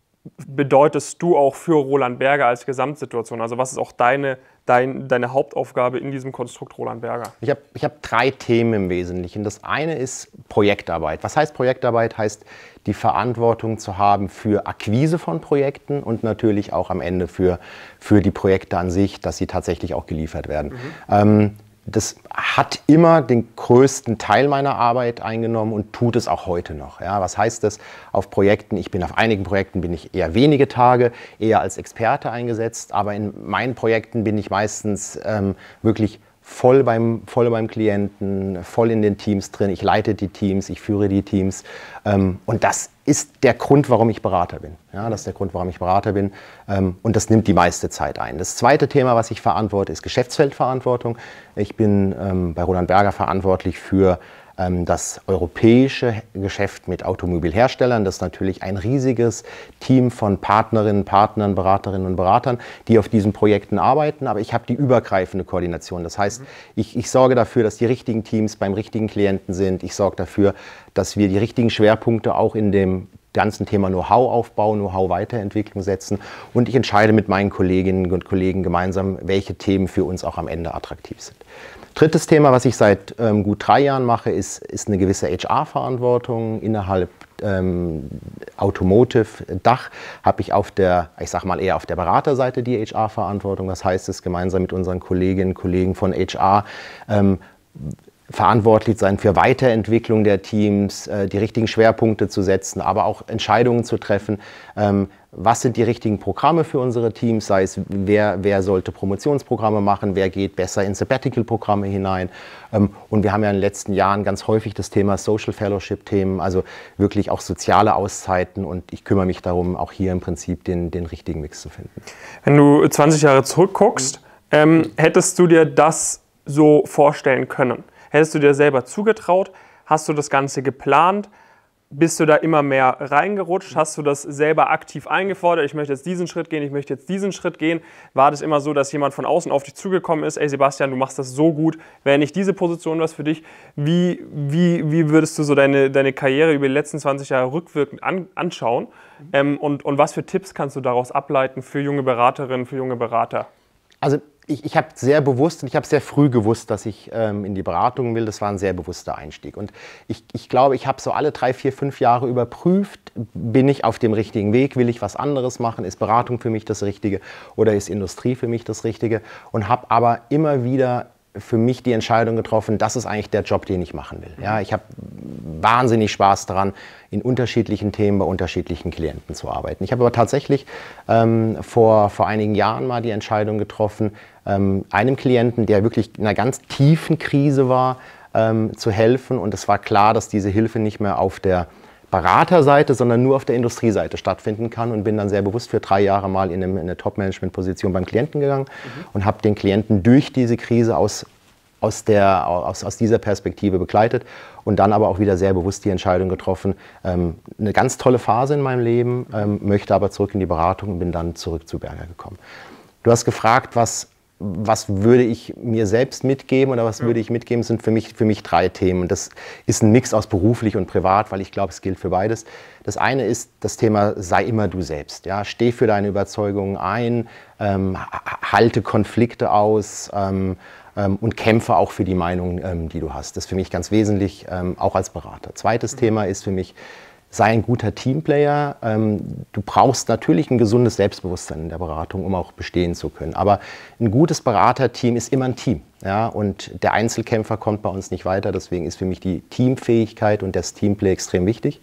bedeutest du auch für Roland Berger als Gesamtsituation? Also was ist auch deine, dein, deine Hauptaufgabe in diesem Konstrukt Roland Berger? Ich habe ich hab drei Themen im Wesentlichen. Das eine ist Projektarbeit. Was heißt Projektarbeit? Heißt die Verantwortung zu haben für Akquise von Projekten und natürlich auch am Ende für, für die Projekte an sich, dass sie tatsächlich auch geliefert werden. Mhm. Ähm, Das hat immer den größten Teil meiner Arbeit eingenommen und tut es auch heute noch. Ja, was heißt das auf Projekten? Ich bin auf einigen Projekten bin ich eher wenige Tage, eher als Experte eingesetzt, aber in meinen Projekten bin ich meistens ähm, wirklich voll beim, voll beim Klienten, voll in den Teams drin. Ich leite die Teams, ich führe die Teams. Ähm, und das ist der Grund, warum ich Berater bin. Ja, das ist der Grund, warum ich Berater bin. Ähm, und das nimmt die meiste Zeit ein. Das zweite Thema, was ich verantworte, ist Geschäftsfeldverantwortung. Ich bin ähm, bei Roland Berger verantwortlich für ähm, das europäische Geschäft mit Automobilherstellern. Das ist natürlich ein riesiges Team von Partnerinnen, Partnern, Beraterinnen und Beratern, die auf diesen Projekten arbeiten. Aber ich habe die übergreifende Koordination. Das heißt, ich, ich sorge dafür, dass die richtigen Teams beim richtigen Klienten sind. Ich sorge dafür, dass wir die richtigen Schwerpunkte auch in dem ganzen Thema Know-how-Aufbau, Know-how-Weiterentwicklung setzen. Und ich entscheide mit meinen Kolleginnen und Kollegen gemeinsam, welche Themen für uns auch am Ende attraktiv sind. Drittes Thema, was ich seit ähm, gut drei Jahren mache, ist, ist eine gewisse H R-Verantwortung innerhalb ähm, Automotive-Dach. Habe ich auf der, ich sag mal eher auf der Beraterseite die H R-Verantwortung. Das heißt es, gemeinsam mit unseren Kolleginnen und Kollegen von H R ähm, verantwortlich sein für Weiterentwicklung der Teams, äh, die richtigen Schwerpunkte zu setzen, aber auch Entscheidungen zu treffen. Ähm, was sind die richtigen Programme für unsere Teams? Sei es, wer, wer sollte Promotionsprogramme machen, wer geht besser in Sabbatical-Programme hinein. Ähm, und wir haben ja in den letzten Jahren ganz häufig das Thema Social Fellowship-Themen, also wirklich auch soziale Auszeiten. Und ich kümmere mich darum, auch hier im Prinzip den, den richtigen Mix zu finden. Wenn du zwanzig Jahre zurückguckst, ähm, hättest du dir das so vorstellen können? Hättest du dir selber zugetraut? Hast du das Ganze geplant? Bist du da immer mehr reingerutscht? Hast du das selber aktiv eingefordert? Ich möchte jetzt diesen Schritt gehen, ich möchte jetzt diesen Schritt gehen. War das immer so, dass jemand von außen auf dich zugekommen ist? Ey Sebastian, du machst das so gut. Wäre nicht diese Position was für dich? Wie, wie, wie würdest du so deine, deine Karriere über die letzten zwanzig Jahre rückwirkend an, anschauen? Ähm, und, und was für Tipps kannst du daraus ableiten für junge Beraterinnen, für junge Berater? Also ich, ich habe sehr bewusst und ich habe sehr früh gewusst, dass ich ähm, in die Beratung will. Das war ein sehr bewusster Einstieg. Und ich, ich glaube, ich habe so alle drei, vier, fünf Jahre überprüft, bin ich auf dem richtigen Weg, will ich was anderes machen, ist Beratung für mich das Richtige oder ist Industrie für mich das Richtige? Und habe aber immer wieder für mich die Entscheidung getroffen, das ist eigentlich der Job, den ich machen will. Ja, ich habe wahnsinnig Spaß daran, in unterschiedlichen Themen bei unterschiedlichen Klienten zu arbeiten. Ich habe aber tatsächlich ähm, vor, vor einigen Jahren mal die Entscheidung getroffen, ähm, einem Klienten, der wirklich in einer ganz tiefen Krise war, ähm, zu helfen. Und es war klar, dass diese Hilfe nicht mehr auf der Beraterseite, sondern nur auf der Industrieseite stattfinden kann und bin dann sehr bewusst für drei Jahre mal in eine, in eine Top-Management-Position beim Klienten gegangen mhm. und habe den Klienten durch diese Krise aus, aus, der, aus, aus dieser Perspektive begleitet und dann aber auch wieder sehr bewusst die Entscheidung getroffen, ähm, eine ganz tolle Phase in meinem Leben, ähm, möchte aber zurück in die Beratung und bin dann zurück zu Berger gekommen. Du hast gefragt, was Was würde ich mir selbst mitgeben oder was würde ich mitgeben, sind für mich, für mich drei Themen. Und das ist ein Mix aus beruflich und privat, weil ich glaube, es gilt für beides. Das eine ist das Thema, sei immer du selbst. Ja? Steh für deine Überzeugungen ein, ähm, halte Konflikte aus ähm, ähm, und kämpfe auch für die Meinung, ähm, die du hast. Das ist für mich ganz wesentlich, ähm, auch als Berater. Zweites mhm. Thema ist für mich, sei ein guter Teamplayer. Du brauchst natürlich ein gesundes Selbstbewusstsein in der Beratung, um auch bestehen zu können. Aber ein gutes Beraterteam ist immer ein Team. Ja? Und der Einzelkämpfer kommt bei uns nicht weiter. Deswegen ist für mich die Teamfähigkeit und das Teamplay extrem wichtig.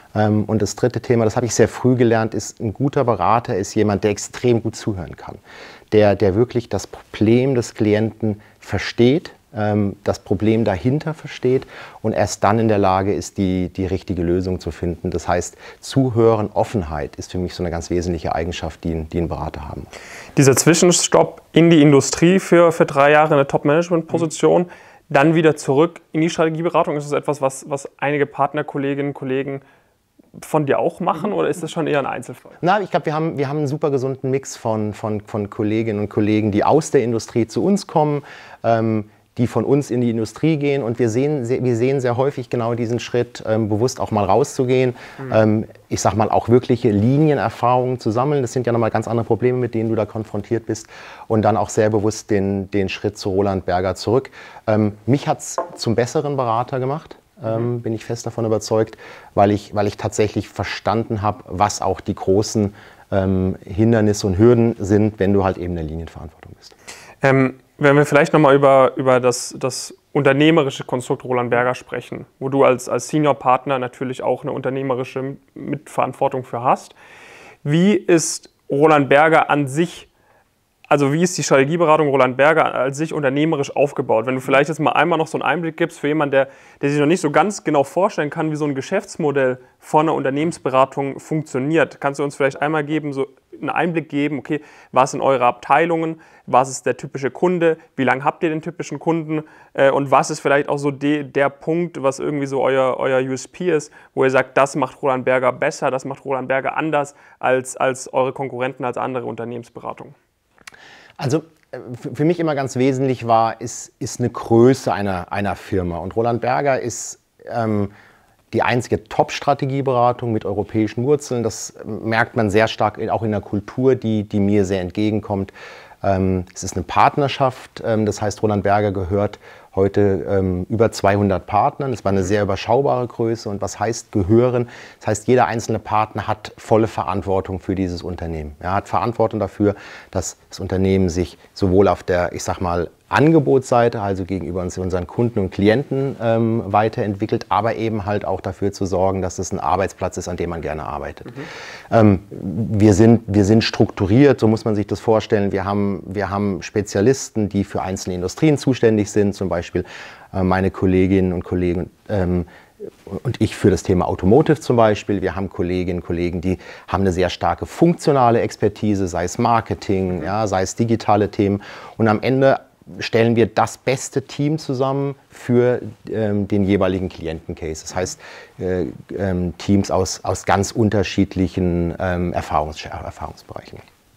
Und das dritte Thema, das habe ich sehr früh gelernt, ist, ein guter Berater ist jemand, der extrem gut zuhören kann. Der, der wirklich das Problem des Klienten versteht, das Problem dahinter versteht und erst dann in der Lage ist, die, die richtige Lösung zu finden. Das heißt, Zuhören, Offenheit ist für mich so eine ganz wesentliche Eigenschaft, die, die ein Berater haben muss. Dieser Zwischenstopp in die Industrie für, für drei Jahre eine Top-Management-Position, mhm. dann wieder zurück in die Strategieberatung, ist das etwas, was, was einige Partnerkolleginnen und Kollegen von dir auch machen oder ist das schon eher ein Einzelfall? Na, ich glaube, wir haben, wir haben einen super gesunden Mix von, von, von Kolleginnen und Kollegen, die aus der Industrie zu uns kommen, ähm, die von uns in die Industrie gehen. Und wir sehen, wir sehen sehr häufig genau diesen Schritt, ähm, bewusst auch mal rauszugehen. Mhm. Ähm, ich sag mal, auch wirkliche Linienerfahrungen zu sammeln. Das sind ja nochmal ganz andere Probleme, mit denen du da konfrontiert bist. Und dann auch sehr bewusst den, den Schritt zu Roland Berger zurück. Ähm, mich hat es zum besseren Berater gemacht. Ähm, bin ich fest davon überzeugt, weil ich, weil ich tatsächlich verstanden habe, was auch die großen ähm, Hindernisse und Hürden sind, wenn du halt eben in der Linienverantwortung bist. Ähm, wenn wir vielleicht nochmal über, über das, das unternehmerische Konstrukt Roland Berger sprechen, wo du als, als Senior-Partner natürlich auch eine unternehmerische Mitverantwortung für hast. Wie ist Roland Berger an sich, also wie ist die Strategieberatung Roland Berger als sich unternehmerisch aufgebaut? Wenn du vielleicht jetzt mal einmal noch so einen Einblick gibst für jemanden, der, der sich noch nicht so ganz genau vorstellen kann, wie so ein Geschäftsmodell von einer Unternehmensberatung funktioniert. Kannst du uns vielleicht einmal geben, so einen Einblick geben, okay, was sind eure Abteilungen, was ist der typische Kunde, wie lange habt ihr den typischen Kunden äh, und was ist vielleicht auch so de, der Punkt, was irgendwie so euer, euer U S P ist, wo ihr sagt, das macht Roland Berger besser, das macht Roland Berger anders als, als eure Konkurrenten, als andere Unternehmensberatungen? Also für mich immer ganz wesentlich war, ist, ist eine Größe einer, einer Firma. Und Roland Berger ist ähm, die einzige Top-Strategieberatung mit europäischen Wurzeln. Das merkt man sehr stark auch in der Kultur, die, die mir sehr entgegenkommt. Ähm, es ist eine Partnerschaft, ähm, das heißt, Roland Berger gehört heute ähm, über zweihundert Partnern. Das war eine sehr überschaubare Größe. Und was heißt gehören? Das heißt, jeder einzelne Partner hat volle Verantwortung für dieses Unternehmen. Er hat Verantwortung dafür, dass das Unternehmen sich sowohl auf der, ich sag mal, Angebotsseite, also gegenüber uns, unseren Kunden und Klienten ähm, weiterentwickelt, aber eben halt auch dafür zu sorgen, dass es ein Arbeitsplatz ist, an dem man gerne arbeitet. Mhm. Ähm, wir sind, wir sind strukturiert, so muss man sich das vorstellen. Wir haben, wir haben Spezialisten, die für einzelne Industrien zuständig sind, zum Beispiel äh, meine Kolleginnen und Kollegen ähm, und ich für das Thema Automotive zum Beispiel. Wir haben Kolleginnen und Kollegen, die haben eine sehr starke funktionale Expertise, sei es Marketing, ja, sei es digitale Themen. Und am Ende stellen wir das beste Team zusammen für ähm, den jeweiligen Klientencase. Das heißt, äh, ähm, Teams aus, aus ganz unterschiedlichen ähm, Erfahrungs Erfahrungsbereichen.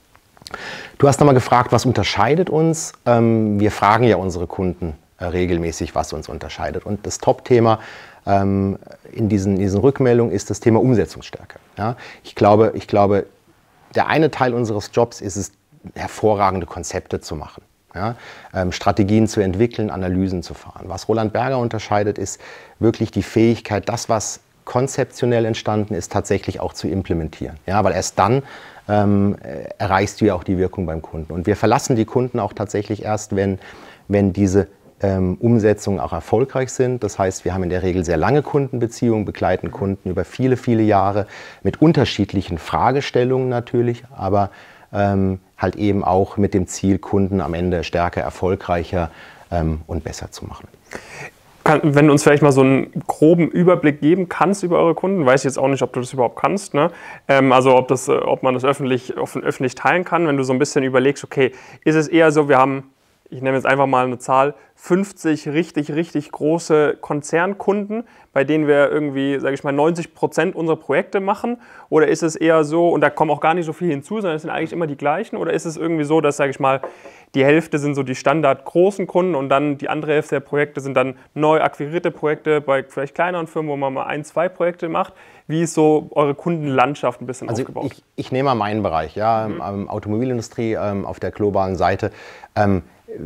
Du hast nochmal gefragt, was unterscheidet uns? Ähm, wir fragen ja unsere Kunden äh, regelmäßig, was uns unterscheidet. Und das Top-Thema ähm, in, diesen, in diesen Rückmeldungen ist das Thema Umsetzungsstärke. Ja? Ich glaube, ich glaube, der eine Teil unseres Jobs ist es, hervorragende Konzepte zu machen. Ja, ähm, Strategien zu entwickeln, Analysen zu fahren. Was Roland Berger unterscheidet, ist wirklich die Fähigkeit, das, was konzeptionell entstanden ist, tatsächlich auch zu implementieren. Ja, weil erst dann ähm, erreichst du ja auch die Wirkung beim Kunden. Und wir verlassen die Kunden auch tatsächlich erst, wenn, wenn diese ähm, Umsetzungen auch erfolgreich sind. Das heißt, wir haben in der Regel sehr lange Kundenbeziehungen, begleiten Kunden über viele, viele Jahre mit unterschiedlichen Fragestellungen natürlich, aber Ähm, halt eben auch mit dem Ziel, Kunden am Ende stärker, erfolgreicher ähm, und besser zu machen. Kann, wenn du uns vielleicht mal so einen groben Überblick geben kannst über eure Kunden, weiß ich jetzt auch nicht, ob du das überhaupt kannst, ne? Ähm, also ob, das, ob man das öffentlich, offen, öffentlich teilen kann, wenn du so ein bisschen überlegst, okay, ist es eher so, wir haben, ich nehme jetzt einfach mal eine Zahl, fünfzig richtig, richtig große Konzernkunden, bei denen wir irgendwie, sage ich mal, neunzig Prozent unserer Projekte machen? Oder ist es eher so, und da kommen auch gar nicht so viel hinzu, sondern es sind eigentlich immer die gleichen? Oder ist es irgendwie so, dass, sage ich mal, die Hälfte sind so die Standard großen Kunden und dann die andere Hälfte der Projekte sind dann neu akquirierte Projekte bei vielleicht kleineren Firmen, wo man mal ein, zwei Projekte macht? Wie ist so eure Kundenlandschaft ein bisschen also aufgebaut? Ich, ich nehme mal meinen Bereich, ja, mhm. ähm, Automobilindustrie ähm, auf der globalen Seite. Ähm,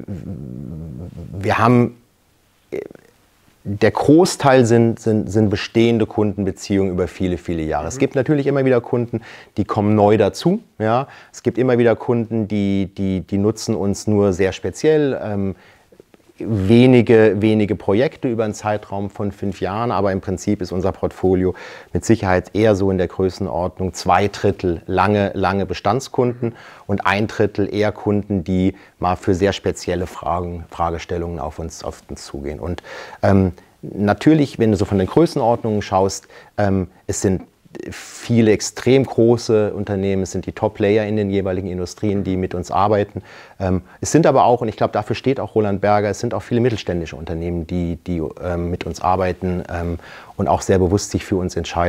wir haben, der Großteil sind, sind, sind bestehende Kundenbeziehungen über viele, viele Jahre. Mhm. Es gibt natürlich immer wieder Kunden, die kommen neu dazu. Ja. Es gibt immer wieder Kunden, die, die, die nutzen uns nur sehr speziell. Ähm, wenige, wenige Projekte über einen Zeitraum von fünf Jahren, aber im Prinzip ist unser Portfolio mit Sicherheit eher so in der Größenordnung zwei Drittel lange, lange Bestandskunden und ein Drittel eher Kunden, die mal für sehr spezielle Fragen, Fragestellungen auf uns, auf uns zugehen. Und ähm, natürlich, wenn du so von den Größenordnungen schaust, ähm, es sind viele extrem große Unternehmen, es sind die Top-Player in den jeweiligen Industrien, die mit uns arbeiten. Ähm, es sind aber auch, und ich glaube, dafür steht auch Roland Berger, es sind auch viele mittelständische Unternehmen, die, die ähm, mit uns arbeiten ähm, und auch sehr bewusst sich für uns entscheiden.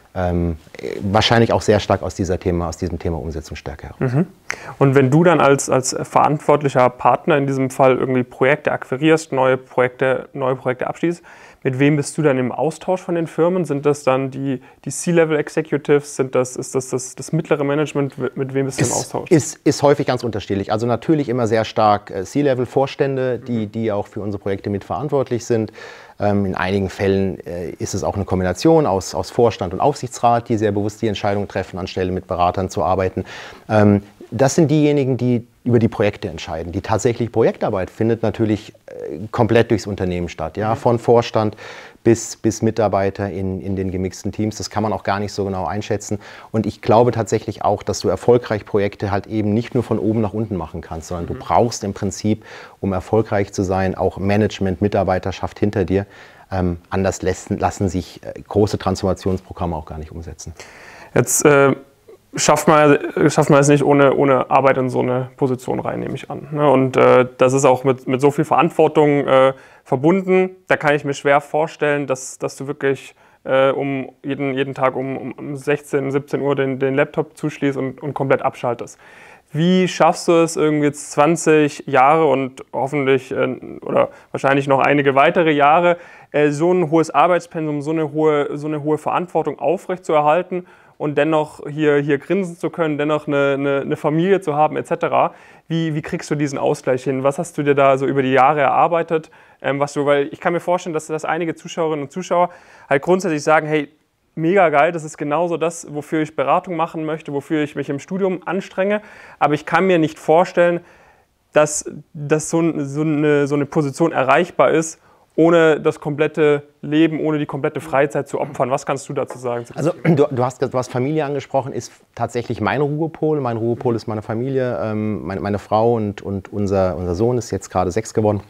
ähm, wahrscheinlich auch sehr stark aus, dieser Thema, aus diesem Thema Umsetzungsstärke heraus. Mhm. Und wenn du dann als, als verantwortlicher Partner in diesem Fall irgendwie Projekte akquirierst, neue Projekte, neue Projekte abschließt, mit wem bist du dann im Austausch von den Firmen? Sind das dann die, die C-Level-Executives? Sind das, ist das, das das mittlere Management? Mit wem bist du im Austausch? Ist, ist häufig ganz unterschiedlich. Also natürlich immer sehr stark äh, C-Level-Vorstände, die, die auch für unsere Projekte mitverantwortlich sind. Ähm, in einigen Fällen äh, ist es auch eine Kombination aus, aus Vorstand und Aufsichtsrat, die sehr bewusst die Entscheidung treffen, anstelle mit Beratern zu arbeiten. Ähm, das sind diejenigen, die über die Projekte entscheiden. Die tatsächliche Projektarbeit findet natürlich äh, komplett durchs Unternehmen statt. Ja? Von Vorstand bis, bis Mitarbeiter in, in den gemixten Teams. Das kann man auch gar nicht so genau einschätzen. Und ich glaube tatsächlich auch, dass du erfolgreich Projekte halt eben nicht nur von oben nach unten machen kannst, sondern mhm. du brauchst im Prinzip, um erfolgreich zu sein, auch Management, Mitarbeiterschaft hinter dir. Ähm, anders lassen, lassen sich äh, große Transformationsprogramme auch gar nicht umsetzen. Jetzt äh Schafft man, schafft man es nicht ohne, ohne Arbeit in so eine Position rein, nehme ich an. Und äh, das ist auch mit, mit so viel Verantwortung äh, verbunden. Da kann ich mir schwer vorstellen, dass, dass du wirklich äh, um jeden, jeden Tag um, um sechzehn, siebzehn Uhr den, den Laptop zuschließt und, und komplett abschaltest. Wie schaffst du es irgendwie jetzt zwanzig Jahre und hoffentlich äh, oder wahrscheinlich noch einige weitere Jahre, äh, so ein hohes Arbeitspensum, so eine hohe, so eine hohe Verantwortung aufrechtzuerhalten und dennoch hier, hier grinsen zu können, dennoch eine, eine, eine Familie zu haben et cetera. Wie, wie kriegst du diesen Ausgleich hin? Was hast du dir da so über die Jahre erarbeitet? Ähm, was du, weil ich kann mir vorstellen, dass, dass einige Zuschauerinnen und Zuschauer halt grundsätzlich sagen, hey, mega geil, das ist genauso das, wofür ich Beratung machen möchte, wofür ich mich im Studium anstrenge. Aber ich kann mir nicht vorstellen, dass, dass so, so, eine, so eine Position erreichbar ist, ohne das komplette Leben, ohne die komplette Freizeit zu opfern. Was kannst du dazu sagen? Also du, du, hast, du hast Familie angesprochen, ist tatsächlich mein Ruhepol. Mein Ruhepol ist meine Familie, ähm, meine, meine Frau und, und unser, unser Sohn ist jetzt gerade sechs geworden.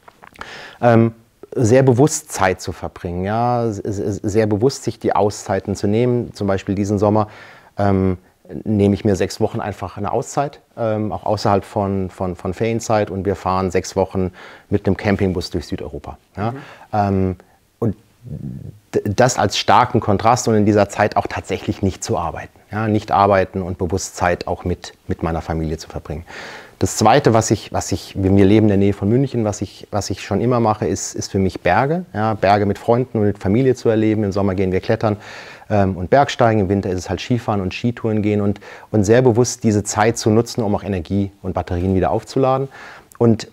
Ähm, sehr bewusst Zeit zu verbringen, ja? Sehr bewusst sich die Auszeiten zu nehmen. Zum Beispiel diesen Sommer ähm, nehme ich mir sechs Wochen einfach eine Auszeit, ähm, auch außerhalb von, von, von Ferienzeit, und wir fahren sechs Wochen mit einem Campingbus durch Südeuropa. Ja? Mhm. Ähm, und das als starken Kontrast und in dieser Zeit auch tatsächlich nicht zu arbeiten. Ja? Nicht arbeiten und bewusst Zeit auch mit, mit meiner Familie zu verbringen. Das Zweite, was ich, was ich, wir leben in der Nähe von München, was ich, was ich schon immer mache, ist, ist für mich Berge. Ja? Berge mit Freunden und mit Familie zu erleben. Im Sommer gehen wir klettern ähm, und Bergsteigen, im Winter ist es halt Skifahren und Skitouren gehen und, und sehr bewusst diese Zeit zu nutzen, um auch Energie und Batterien wieder aufzuladen. Und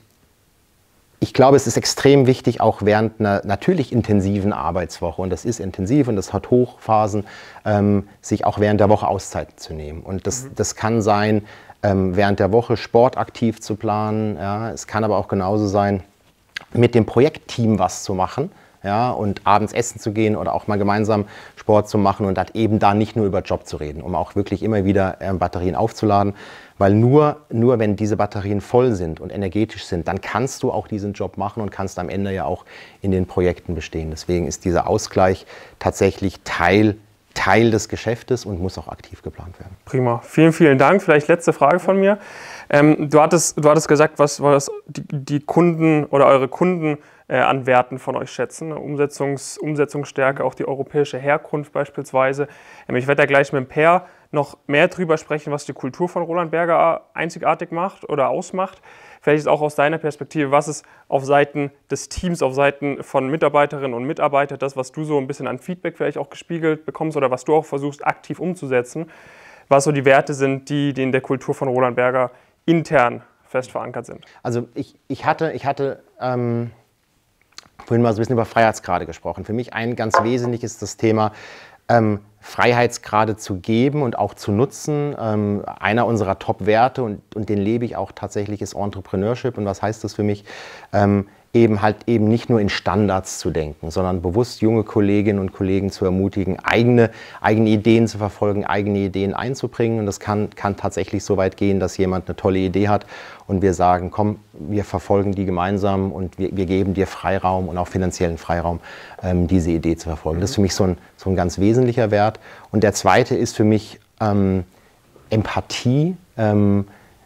ich glaube, es ist extrem wichtig, auch während einer natürlich intensiven Arbeitswoche, und das ist intensiv und das hat Hochphasen, ähm, sich auch während der Woche Auszeiten zu nehmen. Und das, mhm. das kann sein, ähm, während der Woche Sport aktiv zu planen. Ja. Es kann aber auch genauso sein, mit dem Projektteam was zu machen, ja, und abends essen zu gehen oder auch mal gemeinsam Sport zu machen und halt eben da nicht nur über Job zu reden, um auch wirklich immer wieder äh, Batterien aufzuladen. Weil nur, nur wenn diese Batterien voll sind und energetisch sind, dann kannst du auch diesen Job machen und kannst am Ende ja auch in den Projekten bestehen. Deswegen ist dieser Ausgleich tatsächlich Teil, Teil des Geschäftes und muss auch aktiv geplant werden. Prima. Vielen, vielen Dank. Vielleicht letzte Frage von mir. Ähm, du, hattest, du hattest gesagt, was, was die, die Kunden oder eure Kunden äh, an Werten von euch schätzen. Umsetzungs, Umsetzungsstärke, auch die europäische Herkunft beispielsweise. Ähm, ich werde da gleich mit dem Per noch mehr drüber sprechen, was die Kultur von Roland Berger einzigartig macht oder ausmacht. Vielleicht ist auch aus deiner Perspektive, was ist auf Seiten des Teams, auf Seiten von Mitarbeiterinnen und Mitarbeitern, das, was du so ein bisschen an Feedback vielleicht auch gespiegelt bekommst oder was du auch versuchst aktiv umzusetzen, was so die Werte sind, die, die in der Kultur von Roland Berger intern fest verankert sind. Also ich, ich hatte, ich hatte ähm, vorhin mal so ein bisschen über Freiheitsgrade gesprochen. Für mich ein ganz wesentliches ist das Thema, ähm, Freiheitsgrade zu geben und auch zu nutzen. Ähm, einer unserer Top-Werte, und, und den lebe ich auch tatsächlich, ist Entrepreneurship. Und was heißt das für mich? Ähm, eben halt eben nicht nur in Standards zu denken, sondern bewusst junge Kolleginnen und Kollegen zu ermutigen, eigene, eigene Ideen zu verfolgen, eigene Ideen einzubringen. Und das kann, kann tatsächlich so weit gehen, dass jemand eine tolle Idee hat und wir sagen, komm, wir verfolgen die gemeinsam und wir, wir geben dir Freiraum und auch finanziellen Freiraum, ähm, diese Idee zu verfolgen. Das ist für mich so ein, so ein ganz wesentlicher Wert. Und der zweite ist für mich ähm, Empathie. Ähm,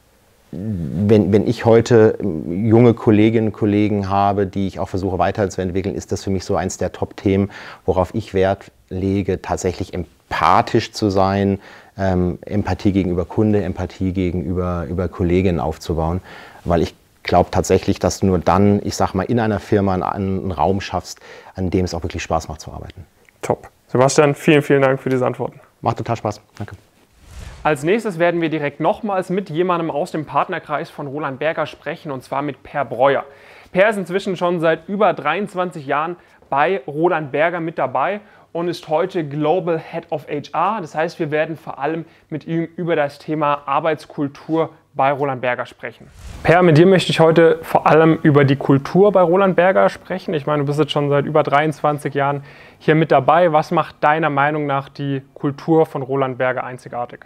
Wenn, wenn ich heute junge Kolleginnen und Kollegen habe, die ich auch versuche weiterzuentwickeln, ist das für mich so eins der Top-Themen, worauf ich Wert lege, tatsächlich empathisch zu sein, ähm, Empathie gegenüber Kunde, Empathie gegenüber über Kolleginnen aufzubauen, weil ich glaube tatsächlich, dass du nur dann, ich sag mal, in einer Firma einen, einen Raum schaffst, an dem es auch wirklich Spaß macht zu arbeiten. Top. Sebastian, vielen, vielen Dank für diese Antworten. Macht total Spaß. Danke. Als nächstes werden wir direkt nochmals mit jemandem aus dem Partnerkreis von Roland Berger sprechen, und zwar mit Per Breuer. Per ist inzwischen schon seit über dreiundzwanzig Jahren bei Roland Berger mit dabei und ist heute Global Head of H R. Das heißt, wir werden vor allem mit ihm über das Thema Arbeitskultur bei Roland Berger sprechen. Per, mit dir möchte ich heute vor allem über die Kultur bei Roland Berger sprechen. Ich meine, du bist jetzt schon seit über dreiundzwanzig Jahren hier mit dabei. Was macht deiner Meinung nach die Kultur von Roland Berger einzigartig?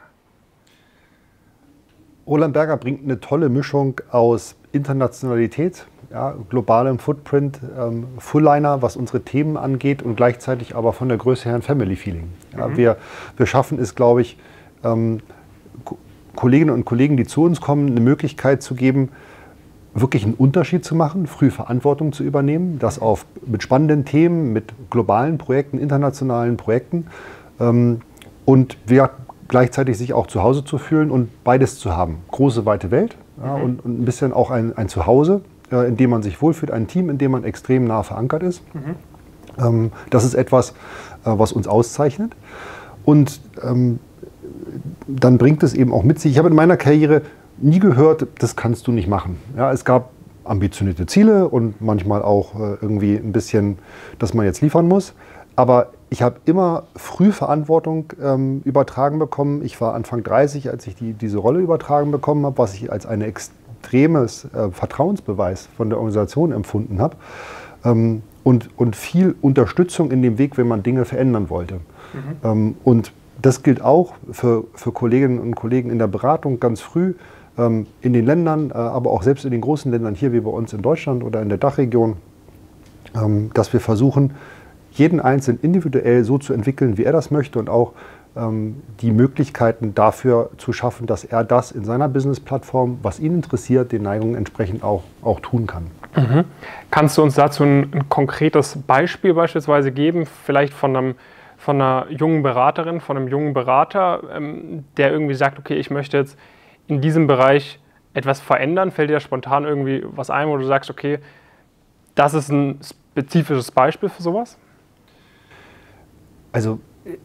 Roland Berger bringt eine tolle Mischung aus Internationalität, ja, globalem Footprint, ähm, Full-Liner, was unsere Themen angeht, und gleichzeitig aber von der Größe her ein Family-Feeling. Ja, mhm. wir, wir schaffen es, glaube ich, ähm, Kolleginnen und Kollegen, die zu uns kommen, eine Möglichkeit zu geben, wirklich einen Unterschied zu machen, früh Verantwortung zu übernehmen, das auf, mit spannenden Themen, mit globalen Projekten, internationalen Projekten, ähm, und wir gleichzeitig sich auch zu Hause zu fühlen und beides zu haben. Große, weite Welt, ja, mhm. und, und ein bisschen auch ein, ein Zuhause, äh, in dem man sich wohlfühlt, ein Team, in dem man extrem nah verankert ist. Mhm. Ähm, das ist etwas, äh, was uns auszeichnet. Und ähm, dann bringt es eben auch mit sich. Ich habe in meiner Karriere nie gehört, das kannst du nicht machen. Ja, es gab ambitionierte Ziele und manchmal auch äh, irgendwie ein bisschen, dass man jetzt liefern muss. Aber ich habe immer früh Verantwortung ähm, übertragen bekommen. Ich war Anfang dreißig, als ich die, diese Rolle übertragen bekommen habe, was ich als ein extremes äh, Vertrauensbeweis von der Organisation empfunden habe. Ähm, und, und viel Unterstützung in dem Weg, wenn man Dinge verändern wollte. Mhm. Ähm, und das gilt auch für, für Kolleginnen und Kollegen in der Beratung ganz früh, ähm, in den Ländern, äh, aber auch selbst in den großen Ländern hier wie bei uns in Deutschland oder in der Dachregion, ähm, dass wir versuchen, jeden Einzelnen individuell so zu entwickeln, wie er das möchte, und auch ähm, die Möglichkeiten dafür zu schaffen, dass er das in seiner Business-Plattform, was ihn interessiert, den Neigungen entsprechend auch, auch tun kann. Mhm. Kannst du uns dazu ein, ein konkretes Beispiel beispielsweise geben, vielleicht von einem von einer jungen Beraterin, von einem jungen Berater, ähm, der irgendwie sagt, okay, ich möchte jetzt in diesem Bereich etwas verändern? Fällt dir da spontan irgendwie was ein, wo du sagst, okay, das ist ein spezifisches Beispiel für sowas? Also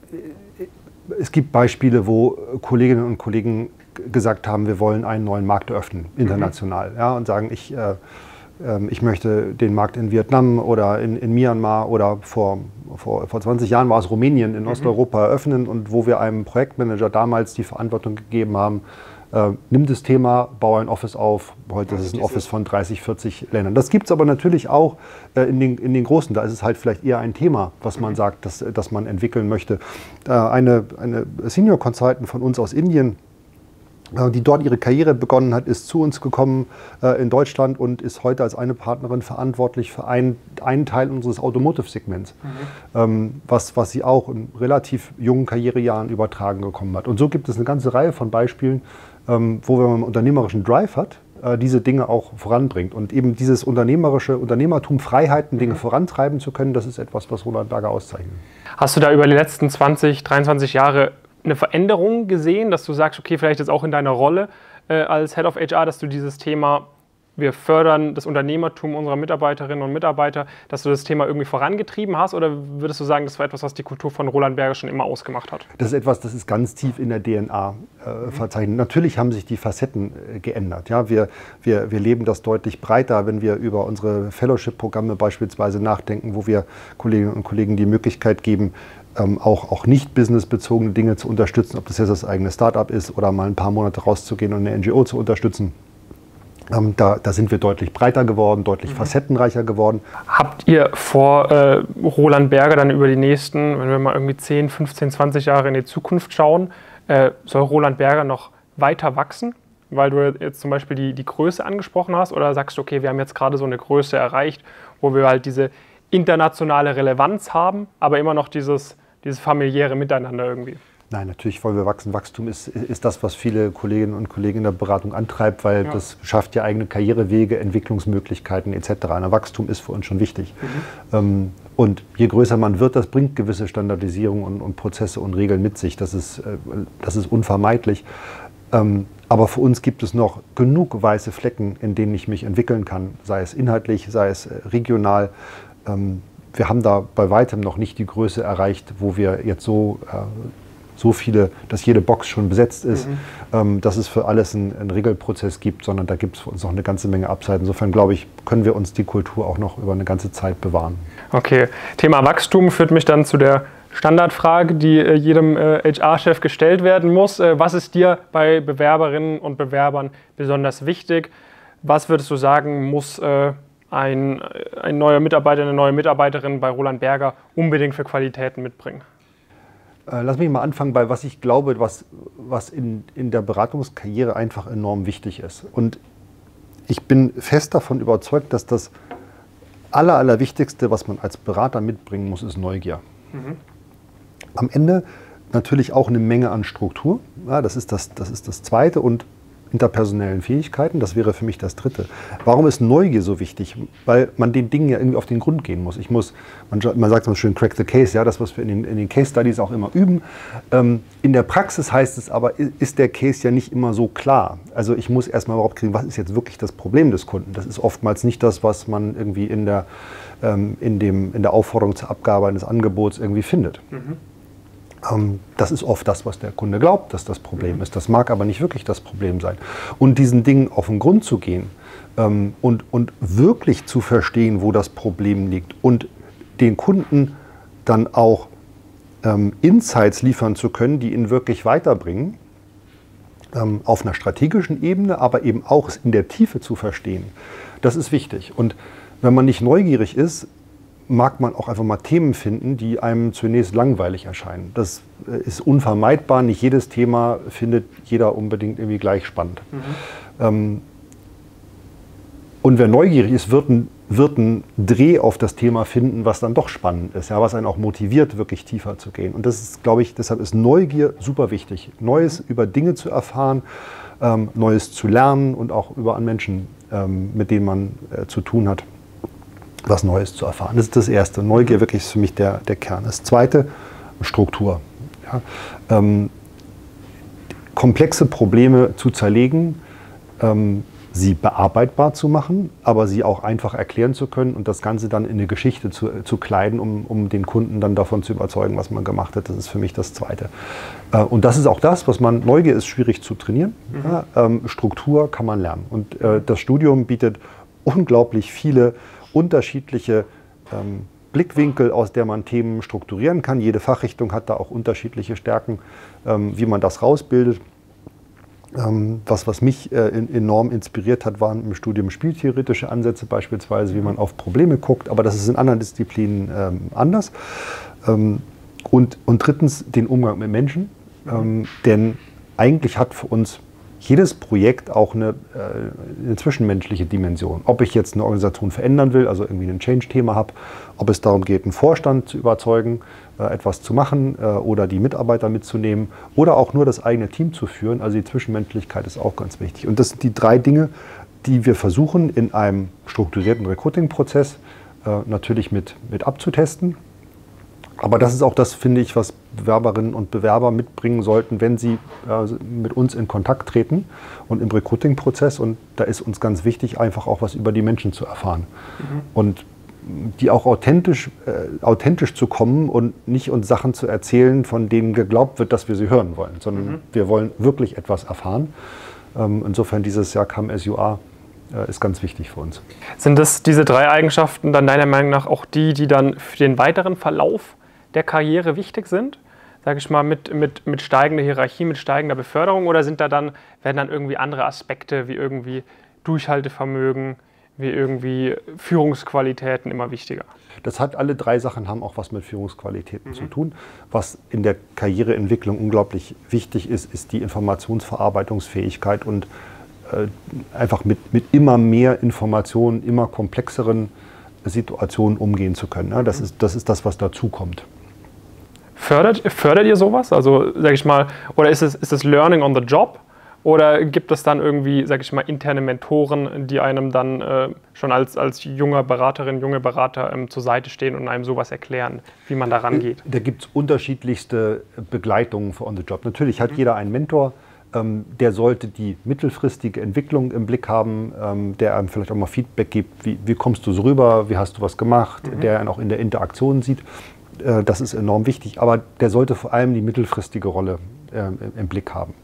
es gibt Beispiele, wo Kolleginnen und Kollegen gesagt haben, wir wollen einen neuen Markt eröffnen, international, mhm. ja, und sagen, ich, äh, äh, ich möchte den Markt in Vietnam oder in, in Myanmar oder vor, vor, vor zwanzig Jahren war es Rumänien in mhm. Osteuropa eröffnen, und wo wir einem Projektmanager damals die Verantwortung gegeben haben, äh, nimm das Thema, baue ein Office auf. Heute ist es ein Office von dreißig, vierzig Ländern. Das gibt es aber natürlich auch äh, in, den, in den Großen. Da ist es halt vielleicht eher ein Thema, was man sagt, dass, dass man entwickeln möchte. Äh, eine, eine Senior Consultant von uns aus Indien, äh, die dort ihre Karriere begonnen hat, ist zu uns gekommen äh, in Deutschland und ist heute als eine Partnerin verantwortlich für ein, einen Teil unseres Automotive-Segments, mhm. ähm, was, was sie auch in relativ jungen Karrierejahren übertragen bekommen hat. Und so gibt es eine ganze Reihe von Beispielen, ähm, wo, wenn man einen unternehmerischen Drive hat, äh, diese Dinge auch voranbringt. Und eben dieses unternehmerische Unternehmertum, Freiheiten, Dinge mhm. vorantreiben zu können, das ist etwas, was Roland Berger auszeichnet. Hast du da über die letzten zwanzig, dreiundzwanzig Jahre eine Veränderung gesehen, dass du sagst, okay, vielleicht jetzt auch in deiner Rolle äh, als Head of H R, dass du dieses Thema, wir fördern das Unternehmertum unserer Mitarbeiterinnen und Mitarbeiter, dass du das Thema irgendwie vorangetrieben hast, oder würdest du sagen, das war etwas, was die Kultur von Roland Berger schon immer ausgemacht hat? Das ist etwas, das ist ganz tief in der D N A äh, verzeichnet. Natürlich haben sich die Facetten äh, geändert. Ja? Wir, wir, wir leben das deutlich breiter, wenn wir über unsere Fellowship-Programme beispielsweise nachdenken, wo wir Kolleginnen und Kollegen die Möglichkeit geben, Ähm, auch, auch nicht businessbezogene Dinge zu unterstützen, ob das jetzt das eigene Start-up ist oder mal ein paar Monate rauszugehen und eine N G O zu unterstützen. Ähm, da, da sind wir deutlich breiter geworden, deutlich mhm. facettenreicher geworden. Habt ihr vor, äh, Roland Berger dann über die nächsten, wenn wir mal irgendwie zehn, fünfzehn, zwanzig Jahre in die Zukunft schauen, äh, soll Roland Berger noch weiter wachsen? Weil du jetzt zum Beispiel die, die Größe angesprochen hast, oder sagst du, okay, wir haben jetzt gerade so eine Größe erreicht, wo wir halt diese internationale Relevanz haben, aber immer noch dieses dieses familiäre Miteinander irgendwie? Nein, natürlich wollen wir wachsen. Wachstum ist, ist das, was viele Kolleginnen und Kollegen in der Beratung antreibt, weil ja. das schafft ja eigene Karrierewege, Entwicklungsmöglichkeiten et cetera. Na, Wachstum ist für uns schon wichtig. Mhm. Ähm, und je größer man wird, das bringt gewisse Standardisierung und, und Prozesse und Regeln mit sich. Das ist, äh, das ist unvermeidlich. Ähm, aber für uns gibt es noch genug weiße Flecken, in denen ich mich entwickeln kann, sei es inhaltlich, sei es äh, regional. Ähm, wir haben da bei weitem noch nicht die Größe erreicht, wo wir jetzt so äh, so viele, dass jede Box schon besetzt ist, mhm. ähm, dass es für alles einen, einen Regelprozess gibt, sondern da gibt es für uns noch eine ganze Menge Upside. Insofern glaube ich, können wir uns die Kultur auch noch über eine ganze Zeit bewahren. Okay, Thema Wachstum führt mich dann zu der Standardfrage, die äh, jedem äh, H R-Chef gestellt werden muss. Äh, was ist dir bei Bewerberinnen und Bewerbern besonders wichtig? Was würdest du sagen, muss äh, ein, ein neuer Mitarbeiter, eine neue Mitarbeiterin bei Roland Berger unbedingt für Qualitäten mitbringen? Lass mich mal anfangen bei was ich glaube, was, was in, in der Beratungskarriere einfach enorm wichtig ist. Und ich bin fest davon überzeugt, dass das Aller, Allerwichtigste, was man als Berater mitbringen muss, ist Neugier. Mhm. Am Ende natürlich auch eine Menge an Struktur. Ja, das ist das, das ist das Zweite. Und interpersonellen Fähigkeiten, das wäre für mich das Dritte. Warum ist Neugier so wichtig? Weil man den Dingen ja irgendwie auf den Grund gehen muss. Ich muss, man, man sagt so schön, crack the case, ja, das, was wir in den, in den Case Studies auch immer üben. Ähm, in der Praxis heißt es aber, ist der Case ja nicht immer so klar. Also ich muss erstmal überhaupt kriegen, was ist jetzt wirklich das Problem des Kunden? Das ist oftmals nicht das, was man irgendwie in der, ähm, in dem, in der Aufforderung zur Abgabe eines Angebots irgendwie findet. Mhm. Das ist oft das, was der Kunde glaubt, dass das Problem ist. Das mag aber nicht wirklich das Problem sein. Und diesen Dingen auf den Grund zu gehen ähm, und, und wirklich zu verstehen, wo das Problem liegt und den Kunden dann auch ähm, Insights liefern zu können, die ihn wirklich weiterbringen, ähm, auf einer strategischen Ebene, aber eben auch in der Tiefe zu verstehen, das ist wichtig. Und wenn man nicht neugierig ist, mag man auch einfach mal Themen finden, die einem zunächst langweilig erscheinen. Das ist unvermeidbar. Nicht jedes Thema findet jeder unbedingt irgendwie gleich spannend. Mhm. Ähm, und wer neugierig ist, wird ein, wird ein Dreh auf das Thema finden, was dann doch spannend ist, ja, was einen auch motiviert, wirklich tiefer zu gehen. Und das ist, glaube ich, deshalb ist Neugier super wichtig. Neues über Dinge zu erfahren, ähm, Neues zu lernen und auch über an Menschen, ähm, mit denen man äh, zu tun hat, was Neues zu erfahren. Das ist das Erste. Neugier wirklich ist für mich der, der Kern. Das Zweite, Struktur. Ja, ähm, komplexe Probleme zu zerlegen, ähm, sie bearbeitbar zu machen, aber sie auch einfach erklären zu können und das Ganze dann in eine Geschichte zu, zu kleiden, um, um den Kunden dann davon zu überzeugen, was man gemacht hat. Das ist für mich das Zweite. Äh, und das ist auch das, was man, Neugier ist schwierig zu trainieren. Mhm. Ja, ähm, Struktur kann man lernen. Und äh, das Studium bietet unglaublich viele unterschiedliche ähm, Blickwinkel, aus der man Themen strukturieren kann. Jede Fachrichtung hat da auch unterschiedliche Stärken, ähm, wie man das rausbildet. Ähm, was, was mich äh, in, enorm inspiriert hat, waren im Studium spieltheoretische Ansätze beispielsweise, wie man auf Probleme guckt, aber das ist in anderen Disziplinen ähm, anders. Ähm, und, und drittens den Umgang mit Menschen, ähm, denn eigentlich hat für uns jedes Projekt auch eine, äh, eine zwischenmenschliche Dimension. Ob ich jetzt eine Organisation verändern will, also irgendwie ein Change-Thema habe, ob es darum geht, einen Vorstand zu überzeugen, äh, etwas zu machen äh, oder die Mitarbeiter mitzunehmen oder auch nur das eigene Team zu führen. Also die Zwischenmenschlichkeit ist auch ganz wichtig. Und das sind die drei Dinge, die wir versuchen in einem strukturierten Recruiting-Prozess äh, natürlich mit, mit abzutesten. Aber das ist auch das, finde ich, was Bewerberinnen und Bewerber mitbringen sollten, wenn sie äh, mit uns in Kontakt treten und im Recruiting-Prozess. Und da ist uns ganz wichtig, einfach auch was über die Menschen zu erfahren. Mhm. Und die auch authentisch, äh, authentisch zu kommen und nicht uns Sachen zu erzählen, von denen geglaubt wird, dass wir sie hören wollen, sondern mhm. wir wollen wirklich etwas erfahren. Ähm, insofern dieses Jahr Come As You Are äh, ist ganz wichtig für uns. Sind das diese drei Eigenschaften dann deiner Meinung nach auch die, die dann für den weiteren Verlauf der Karriere wichtig sind? Sage ich mal, mit, mit, mit steigender Hierarchie, mit steigender Beförderung, oder sind da dann, werden dann irgendwie andere Aspekte wie irgendwie Durchhaltevermögen, wie irgendwie Führungsqualitäten immer wichtiger? Das hat, alle drei Sachen haben auch was mit Führungsqualitäten mhm. zu tun. Was in der Karriereentwicklung unglaublich wichtig ist, ist die Informationsverarbeitungsfähigkeit und äh, einfach mit, mit immer mehr Informationen, immer komplexeren Situationen umgehen zu können. Ja, das, mhm. ist, das ist das, was dazu kommt. Fördert, fördert ihr sowas? Also, sag ich mal, oder ist es, ist es Learning on the Job? Oder gibt es dann irgendwie, sag ich mal, interne Mentoren, die einem dann äh, schon als, als junger Beraterin, junge Berater ähm, zur Seite stehen und einem sowas erklären, wie man da rangeht? Da gibt es unterschiedlichste Begleitungen für on the Job. Natürlich hat mhm. jeder einen Mentor, ähm, der sollte die mittelfristige Entwicklung im Blick haben, ähm, der einem vielleicht auch mal Feedback gibt, wie, wie kommst du so rüber, wie hast du was gemacht, mhm. der einen auch in der Interaktion sieht. Äh, das ist enorm wichtig, aber der sollte vor allem die mittelfristige Rolle äh, im Blick haben.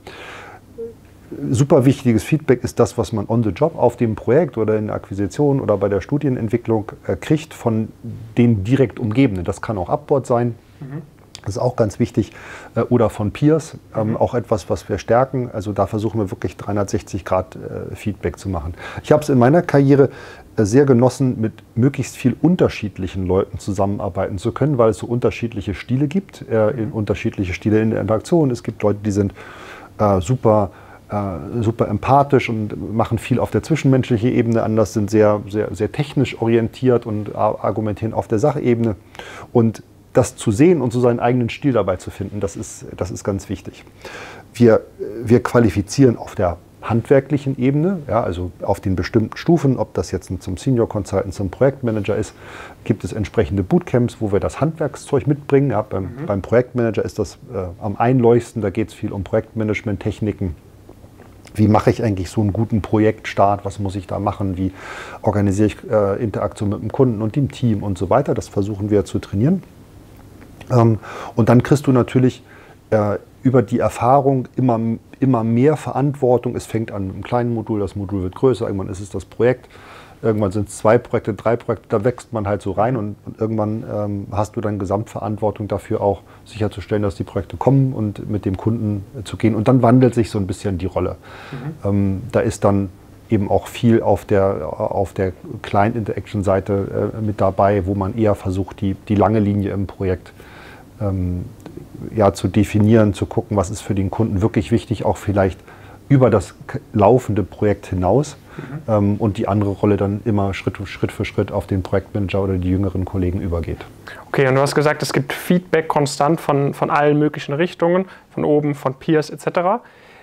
Super wichtiges Feedback ist das, was man on the job auf dem Projekt oder in der Akquisition oder bei der Studienentwicklung äh, kriegt von den direkt Umgebenden. Das kann auch Upboard sein, mhm. das ist auch ganz wichtig, äh, oder von Peers, ähm, mhm. auch etwas, was wir stärken. Also da versuchen wir wirklich dreihundertsechzig Grad äh, Feedback zu machen. Ich habe es in meiner Karriere äh, sehr genossen, mit möglichst viel unterschiedlichen Leuten zusammenarbeiten zu können, weil es so unterschiedliche Stile gibt, äh, in unterschiedliche Stile in der Interaktion. Es gibt Leute, die sind äh, super super empathisch und machen viel auf der zwischenmenschlichen Ebene, anders sind sehr, sehr, sehr technisch orientiert und argumentieren auf der Sachebene. Und das zu sehen und so seinen eigenen Stil dabei zu finden, das ist, das ist ganz wichtig. Wir, wir qualifizieren auf der handwerklichen Ebene, ja, also auf den bestimmten Stufen, ob das jetzt zum Senior Consultant, zum Projektmanager ist, gibt es entsprechende Bootcamps, wo wir das Handwerkszeug mitbringen. Ja, beim, mhm. beim Projektmanager ist das äh, am einleuchtendsten, da geht es viel um Projektmanagement-Techniken. Wie mache ich eigentlich so einen guten Projektstart? Was muss ich da machen? Wie organisiere ich äh, Interaktion mit dem Kunden und dem Team und so weiter? Das versuchen wir zu trainieren. Ähm, und dann kriegst du natürlich äh, über die Erfahrung immer, immer mehr Verantwortung. Es fängt an mit einem kleinen Modul, das Modul wird größer, irgendwann ist es das Projekt. Irgendwann sind es zwei Projekte, drei Projekte, da wächst man halt so rein und, und irgendwann ähm, hast du dann Gesamtverantwortung dafür auch sicherzustellen, dass die Projekte kommen und mit dem Kunden äh, zu gehen. Und dann wandelt sich so ein bisschen die Rolle. Mhm. Ähm, da ist dann eben auch viel auf der, auf der Client-Interaction-Seite äh, mit dabei, wo man eher versucht, die, die lange Linie im Projekt ähm, ja, zu definieren, zu gucken, was ist für den Kunden wirklich wichtig, auch vielleicht über das laufende Projekt hinaus. Mhm. ähm, und die andere Rolle dann immer Schritt, Schritt für Schritt auf den Projektmanager oder die jüngeren Kollegen übergeht. Okay, und du hast gesagt, es gibt Feedback konstant von, von allen möglichen Richtungen, von oben, von Peers et cetera.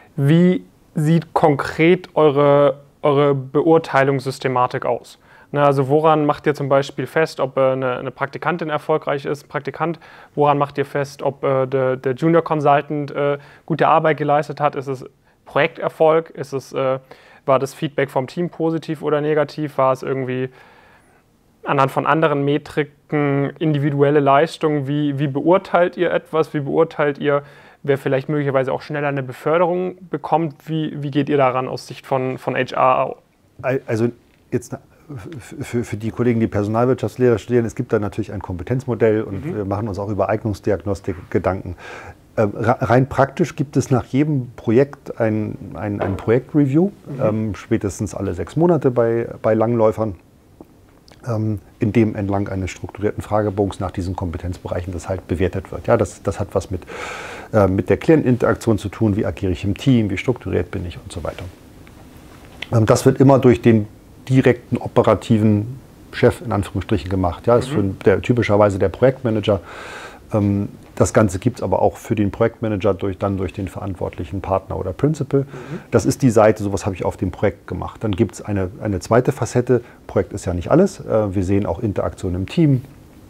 Wie sieht konkret eure, eure Beurteilungssystematik aus? Na, also woran macht ihr zum Beispiel fest, ob äh, eine, eine Praktikantin erfolgreich ist, Praktikant? Woran macht ihr fest, ob äh, der, der Junior Consultant äh, gute Arbeit geleistet hat? Ist es Projekterfolg? Ist es, äh, war das Feedback vom Team positiv oder negativ? War es irgendwie anhand von anderen Metriken individuelle Leistung? Wie, wie beurteilt ihr etwas? Wie beurteilt ihr, wer vielleicht möglicherweise auch schneller eine Beförderung bekommt? Wie, wie geht ihr daran aus Sicht von, von H R? Also jetzt für, für die Kollegen, die Personalwirtschaftslehre studieren, es gibt da natürlich ein Kompetenzmodell und mhm. wir machen uns auch über Eignungsdiagnostik Gedanken. Rein praktisch gibt es nach jedem Projekt ein, ein, ein Projektreview, mhm. ähm, spätestens alle sechs Monate bei, bei Langläufern, ähm, in dem entlang eines strukturierten Fragebogens nach diesen Kompetenzbereichen das halt bewertet wird. Ja, das, das hat was mit, äh, mit der Klienteninteraktion zu tun, wie agiere ich im Team, wie strukturiert bin ich und so weiter. Ähm, das wird immer durch den direkten operativen Chef in Anführungsstrichen gemacht. Ja, ist für der, typischerweise der Projektmanager. Ähm, Das Ganze gibt es aber auch für den Projektmanager durch, dann durch den verantwortlichen Partner oder Principal. Mhm. Das ist die Seite, sowas habe ich auf dem Projekt gemacht. Dann gibt es eine, eine zweite Facette. Projekt ist ja nicht alles. Wir sehen auch Interaktion im Team,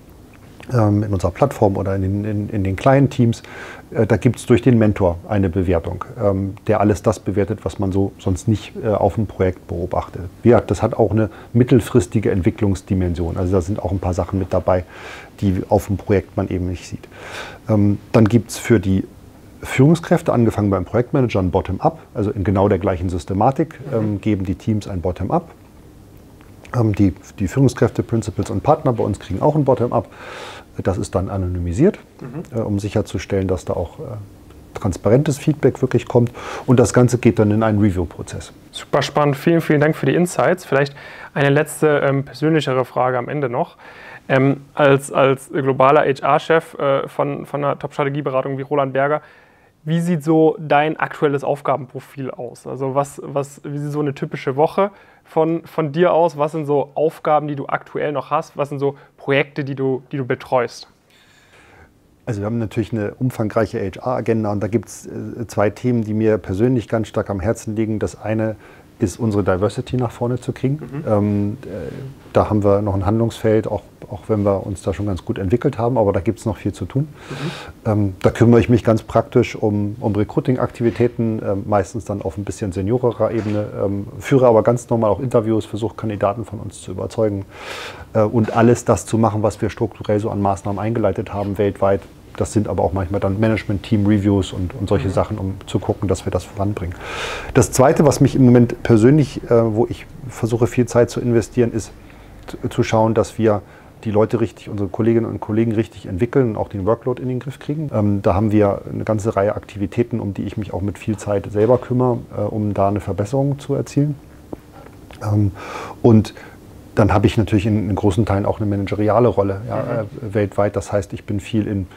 in unserer Plattform oder in den, in, in den kleinen Teams. Da gibt es durch den Mentor eine Bewertung, der alles das bewertet, was man so sonst nicht auf dem Projekt beobachtet. Ja, das hat auch eine mittelfristige Entwicklungsdimension. Also da sind auch ein paar Sachen mit dabei, die auf dem Projekt man eben nicht sieht. Dann gibt es für die Führungskräfte, angefangen beim Projektmanager, ein Bottom-up, also in genau der gleichen Systematik mhm. geben die Teams ein Bottom-up. Die, die Führungskräfte, Principals und Partner bei uns kriegen auch ein Bottom-up. Das ist dann anonymisiert, mhm. um sicherzustellen, dass da auch äh, transparentes Feedback wirklich kommt. Und das Ganze geht dann in einen Review-Prozess. Super spannend. Vielen, vielen Dank für die Insights. Vielleicht eine letzte ähm, persönlichere Frage am Ende noch. Ähm, als, als globaler H R-Chef äh, von, von einer Top-Strategieberatung wie Roland Berger, wie sieht so dein aktuelles Aufgabenprofil aus? Also was, was, wie sieht so eine typische Woche von, von dir aus? Was sind so Aufgaben, die du aktuell noch hast? Was sind so Projekte, die du, die du betreust? Also wir haben natürlich eine umfangreiche H R-Agenda und da gibt es zwei Themen, die mir persönlich ganz stark am Herzen liegen. Das eine ist, unsere Diversity nach vorne zu kriegen. Mhm. Ähm, da haben wir noch ein Handlungsfeld, auch, auch wenn wir uns da schon ganz gut entwickelt haben, aber da gibt es noch viel zu tun. Mhm. Ähm, da kümmere ich mich ganz praktisch um, um Recruiting-Aktivitäten, ähm, meistens dann auf ein bisschen seniorerer Ebene, ähm, führe aber ganz normal auch Interviews, versuche Kandidaten von uns zu überzeugen äh, und alles das zu machen, was wir strukturell so an Maßnahmen eingeleitet haben weltweit. Das sind aber auch manchmal dann Management-Team-Reviews und, und solche mhm. Sachen, um zu gucken, dass wir das voranbringen. Das Zweite, was mich im Moment persönlich, äh, wo ich versuche viel Zeit zu investieren, ist zu, zu schauen, dass wir die Leute richtig, unsere Kolleginnen und Kollegen richtig entwickeln und auch den Workload in den Griff kriegen. Ähm, da haben wir eine ganze Reihe Aktivitäten, um die ich mich auch mit viel Zeit selber kümmere, äh, um da eine Verbesserung zu erzielen. Ähm, und dann habe ich natürlich in, in großen Teilen auch eine manageriale Rolle ja, mhm. äh, weltweit. Das heißt, ich bin viel in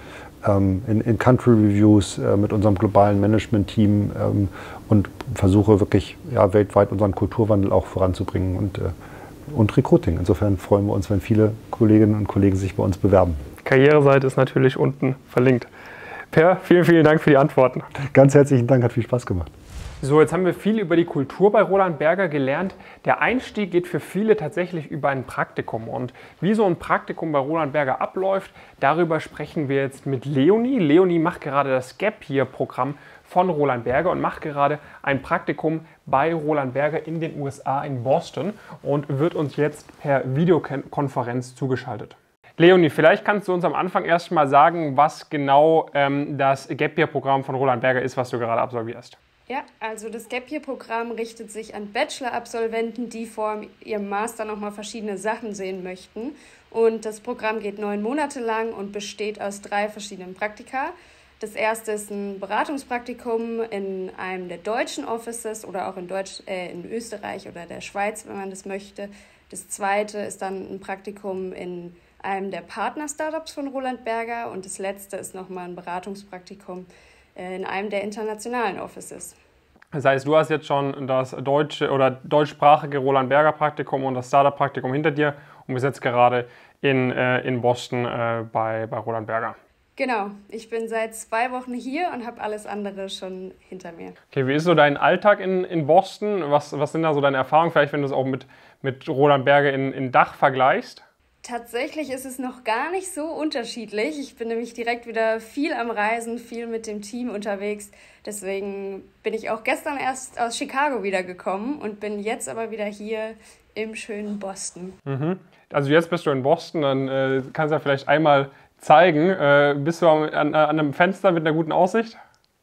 In, in Country Reviews äh, mit unserem globalen Management-Team ähm, und versuche wirklich ja, weltweit unseren Kulturwandel auch voranzubringen und, äh, und Recruiting. Insofern freuen wir uns, wenn viele Kolleginnen und Kollegen sich bei uns bewerben. Karriereseite ist natürlich unten verlinkt. Per, vielen, vielen Dank für die Antworten. Ganz herzlichen Dank, hat viel Spaß gemacht. So, jetzt haben wir viel über die Kultur bei Roland Berger gelernt. Der Einstieg geht für viele tatsächlich über ein Praktikum. Und wie so ein Praktikum bei Roland Berger abläuft, darüber sprechen wir jetzt mit Leonie. Leonie macht gerade das Gap Year Programm von Roland Berger und macht gerade ein Praktikum bei Roland Berger in den U S A in Boston und wird uns jetzt per Videokonferenz zugeschaltet. Leonie, vielleicht kannst du uns am Anfang erst mal sagen, was genau ähm, das Gap Year Programm von Roland Berger ist, was du gerade absolvierst. Ja, also das Gap Year Programm richtet sich an Bachelor-Absolventen, die vor ihrem Master nochmal verschiedene Sachen sehen möchten. Und das Programm geht neun Monate lang und besteht aus drei verschiedenen Praktika. Das erste ist ein Beratungspraktikum in einem der deutschen Offices oder auch in, Deutsch, äh, in Österreich oder der Schweiz, wenn man das möchte. Das zweite ist dann ein Praktikum in einem der Partner-Startups von Roland Berger. Und das letzte ist nochmal ein Beratungspraktikum in einem der internationalen Offices. Das heißt, du hast jetzt schon das deutsche oder deutschsprachige Roland Berger Praktikum und das Startup-Praktikum hinter dir und bist jetzt gerade in, äh, in Boston äh, bei, bei Roland Berger. Genau, ich bin seit zwei Wochen hier und habe alles andere schon hinter mir. Okay, wie ist so dein Alltag in, in Boston? Was, was sind da so deine Erfahrungen, vielleicht wenn du es auch mit, mit Roland Berger in, in Dach vergleichst? Tatsächlich ist es noch gar nicht so unterschiedlich. Ich bin nämlich direkt wieder viel am Reisen, viel mit dem Team unterwegs. Deswegen bin ich auch gestern erst aus Chicago wiedergekommen und bin jetzt aber wieder hier im schönen Boston. Mhm. Also jetzt bist du in Boston, dann äh, kannst du ja vielleicht einmal zeigen. Äh, bist du an, an einem Fenster mit einer guten Aussicht?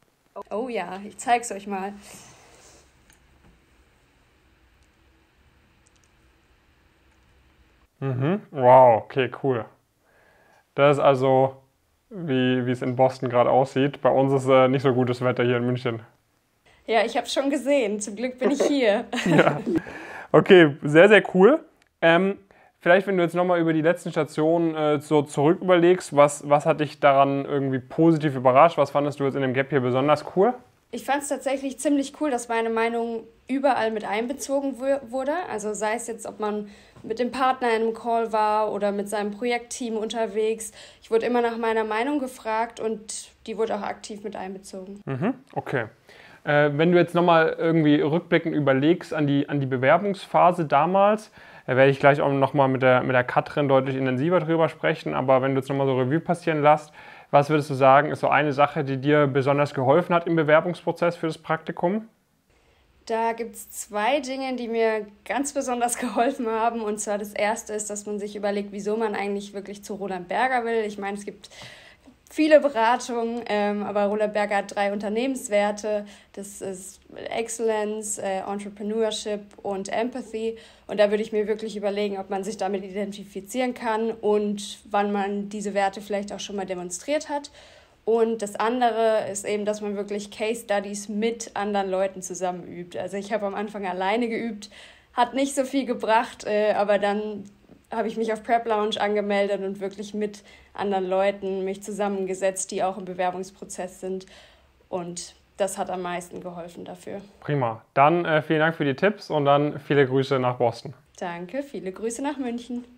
Oh ja, ich zeig's euch mal. Mhm. Wow, okay, cool. Das ist also, wie, wie es in Boston gerade aussieht. Bei uns ist äh, nicht so gutes Wetter hier in München. Ja, ich habe es schon gesehen. Zum Glück bin ich hier. Ja. Okay, sehr, sehr cool. Ähm, vielleicht, wenn du jetzt nochmal über die letzten Stationen äh, so zurück überlegst, was, was hat dich daran irgendwie positiv überrascht? Was fandest du jetzt in dem Gap hier besonders cool? Ich fand es tatsächlich ziemlich cool, dass meine Meinung überall mit einbezogen wurde. Also sei es jetzt, ob man mit dem Partner in einem Call war oder mit seinem Projektteam unterwegs. Ich wurde immer nach meiner Meinung gefragt und die wurde auch aktiv mit einbezogen. Mhm, okay. Äh, wenn du jetzt nochmal irgendwie rückblickend überlegst an die, an die Bewerbungsphase damals, da werde ich gleich auch nochmal mit der, mit der Katrin deutlich intensiver drüber sprechen, aber wenn du jetzt nochmal so Revue passieren lässt, was würdest du sagen, ist so eine Sache, die dir besonders geholfen hat im Bewerbungsprozess für das Praktikum? Da gibt es zwei Dinge, die mir ganz besonders geholfen haben. Und zwar das erste ist, dass man sich überlegt, wieso man eigentlich wirklich zu Roland Berger will. Ich meine, es gibt viele Beratungen, ähm, aber Roland Berger hat drei Unternehmenswerte. Das ist Excellence, äh, Entrepreneurship und Empathy. Und da würde ich mir wirklich überlegen, ob man sich damit identifizieren kann und wann man diese Werte vielleicht auch schon mal demonstriert hat. Und das andere ist eben, dass man wirklich Case Studies mit anderen Leuten zusammen übt. Also ich habe am Anfang alleine geübt, hat nicht so viel gebracht, äh, aber dann habe ich mich auf Prep Lounge angemeldet und wirklich mit anderen Leuten mich zusammengesetzt, die auch im Bewerbungsprozess sind. Und das hat am meisten geholfen dafür. Prima. Dann äh, vielen Dank für die Tipps und dann viele Grüße nach Boston. Danke, viele Grüße nach München.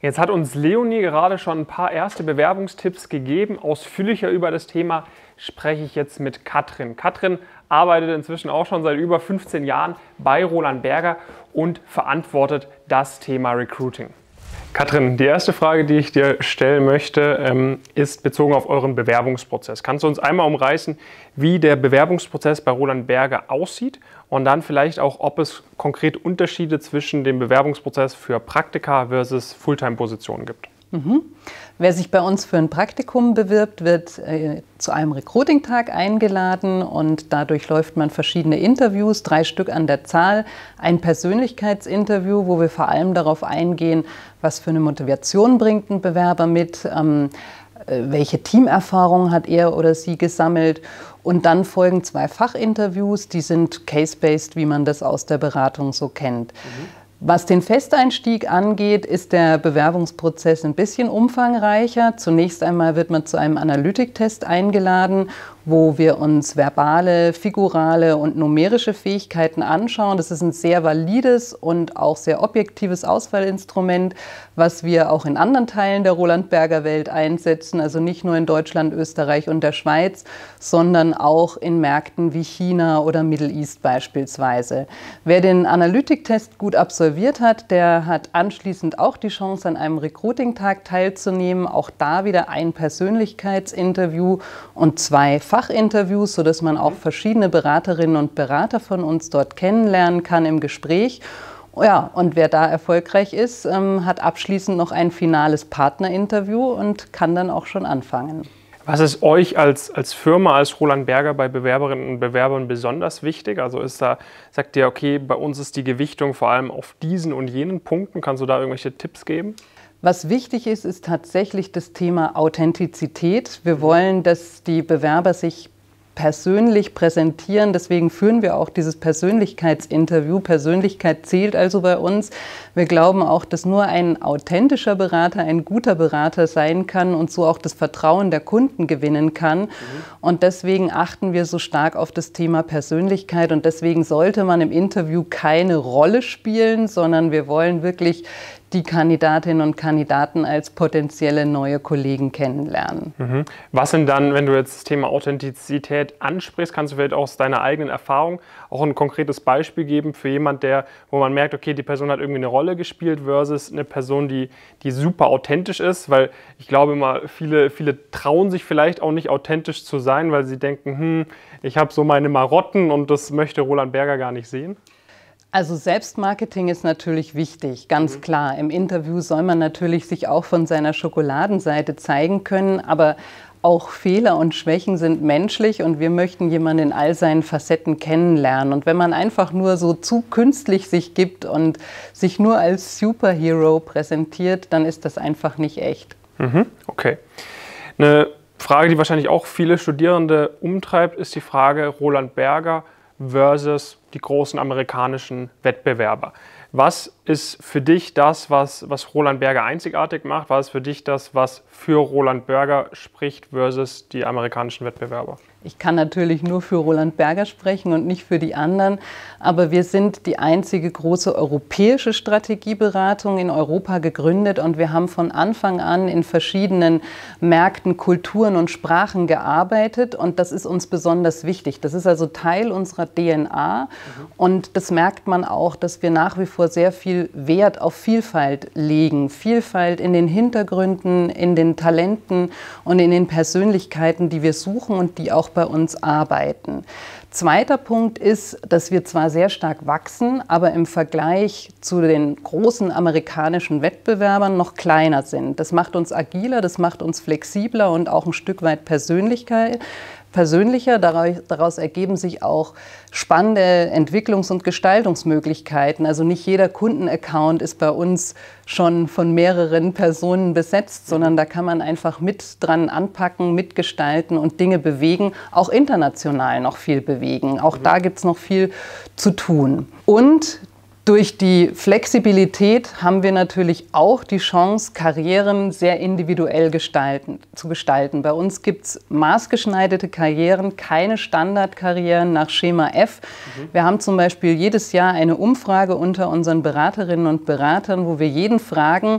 Jetzt hat uns Leonie gerade schon ein paar erste Bewerbungstipps gegeben. Ausführlicher über das Thema spreche ich jetzt mit Katrin. Katrin arbeitet inzwischen auch schon seit über fünfzehn Jahren bei Roland Berger und verantwortet das Thema Recruiting. Katrin, die erste Frage, die ich dir stellen möchte, ist bezogen auf euren Bewerbungsprozess. Kannst du uns einmal umreißen, wie der Bewerbungsprozess bei Roland Berger aussieht und dann vielleicht auch, ob es konkret Unterschiede zwischen dem Bewerbungsprozess für Praktika versus Fulltime-Positionen gibt? Mhm. Wer sich bei uns für ein Praktikum bewirbt, wird äh, zu einem Recruiting-Tag eingeladen und dadurch läuft man verschiedene Interviews, drei Stück an der Zahl. Ein Persönlichkeitsinterview, wo wir vor allem darauf eingehen, was für eine Motivation bringt ein Bewerber mit, ähm, äh, welche Teamerfahrung hat er oder sie gesammelt. Und dann folgen zwei Fachinterviews, die sind case-based, wie man das aus der Beratung so kennt. Mhm. Was den Festeinstieg angeht, ist der Bewerbungsprozess ein bisschen umfangreicher. Zunächst einmal wird man zu einem Analytiktest eingeladen, wo wir uns verbale, figurale und numerische Fähigkeiten anschauen. Das ist ein sehr valides und auch sehr objektives Auswahlinstrument, was wir auch in anderen Teilen der Roland Berger Welt einsetzen, also nicht nur in Deutschland, Österreich und der Schweiz, sondern auch in Märkten wie China oder Middle East beispielsweise. Wer den Analytiktest gut absolviert hat, der hat anschließend auch die Chance, an einem Recruiting-Tag teilzunehmen. Auch da wieder ein Persönlichkeitsinterview und zwei Fachinterviews, sodass man auch verschiedene Beraterinnen und Berater von uns dort kennenlernen kann im Gespräch. Ja, und wer da erfolgreich ist, ähm, hat abschließend noch ein finales Partnerinterview und kann dann auch schon anfangen. Was ist euch als, als Firma, als Roland Berger bei Bewerberinnen und Bewerbern besonders wichtig? Also ist da, sagt ihr, okay, bei uns ist die Gewichtung vor allem auf diesen und jenen Punkten. Kannst du da irgendwelche Tipps geben? Was wichtig ist, ist tatsächlich das Thema Authentizität. Wir wollen, dass die Bewerber sich persönlich präsentieren. Deswegen führen wir auch dieses Persönlichkeitsinterview. Persönlichkeit zählt also bei uns. Wir glauben auch, dass nur ein authentischer Berater ein guter Berater sein kann und so auch das Vertrauen der Kunden gewinnen kann. Mhm. Und deswegen achten wir so stark auf das Thema Persönlichkeit. Und deswegen sollte man im Interview keine Rolle spielen, sondern wir wollen wirklich die Kandidatinnen und Kandidaten als potenzielle neue Kollegen kennenlernen. Mhm. Was sind dann, wenn du jetzt das Thema Authentizität ansprichst, kannst du vielleicht auch aus deiner eigenen Erfahrung auch ein konkretes Beispiel geben für jemand, der, wo man merkt, okay, die Person hat irgendwie eine Rolle gespielt versus eine Person, die, die super authentisch ist, weil ich glaube immer, viele, viele trauen sich vielleicht auch nicht authentisch zu sein, weil sie denken, hm, ich habe so meine Marotten und das möchte Roland Berger gar nicht sehen. Also Selbstmarketing ist natürlich wichtig, ganz mhm. klar. Im Interview soll man natürlich sich auch von seiner Schokoladenseite zeigen können, aber auch Fehler und Schwächen sind menschlich und wir möchten jemanden in all seinen Facetten kennenlernen. Und wenn man einfach nur so zu künstlich sich gibt und sich nur als Superhero präsentiert, dann ist das einfach nicht echt. Mhm. Okay. Eine Frage, die wahrscheinlich auch viele Studierende umtreibt, ist die Frage Roland Berger versus die großen amerikanischen Wettbewerber. Was ist für dich das, was, was Roland Berger einzigartig macht? Was ist für dich das, was für Roland Berger spricht versus die amerikanischen Wettbewerber? Ich kann natürlich nur für Roland Berger sprechen und nicht für die anderen, aber wir sind die einzige große europäische Strategieberatung in Europa gegründet und wir haben von Anfang an in verschiedenen Märkten, Kulturen und Sprachen gearbeitet und das ist uns besonders wichtig. Das ist also Teil unserer D N A mhm. und das merkt man auch, dass wir nach wie vor sehr viel Wert auf Vielfalt legen. Vielfalt in den Hintergründen, in den Talenten und in den Persönlichkeiten, die wir suchen und die auch bei uns arbeiten. Zweiter Punkt ist, dass wir zwar sehr stark wachsen, aber im Vergleich zu den großen amerikanischen Wettbewerbern noch kleiner sind. Das macht uns agiler, das macht uns flexibler und auch ein Stück weit Persönlichkeit. persönlicher. Daraus ergeben sich auch spannende Entwicklungs- und Gestaltungsmöglichkeiten. Also nicht jeder Kundenaccount ist bei uns schon von mehreren Personen besetzt, sondern da kann man einfach mit dran anpacken, mitgestalten und Dinge bewegen, auch international noch viel bewegen. Auch da gibt es noch viel zu tun. Und durch die Flexibilität haben wir natürlich auch die Chance, Karrieren sehr individuell gestalten, zu gestalten. Bei uns gibt es maßgeschneiderte Karrieren, keine Standardkarrieren nach Schema F. Mhm. Wir haben zum Beispiel jedes Jahr eine Umfrage unter unseren Beraterinnen und Beratern, wo wir jeden fragen,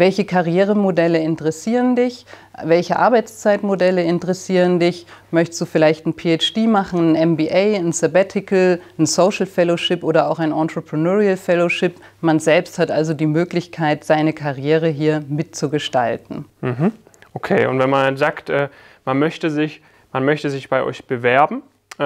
welche Karrieremodelle interessieren dich, welche Arbeitszeitmodelle interessieren dich, möchtest du vielleicht ein P H D machen, ein M B A, ein Sabbatical, ein Social Fellowship oder auch ein Entrepreneurial Fellowship. Man selbst hat also die Möglichkeit, seine Karriere hier mitzugestalten. Mhm. Okay, und wenn man sagt, äh, man möchte sich, man möchte sich bei euch bewerben,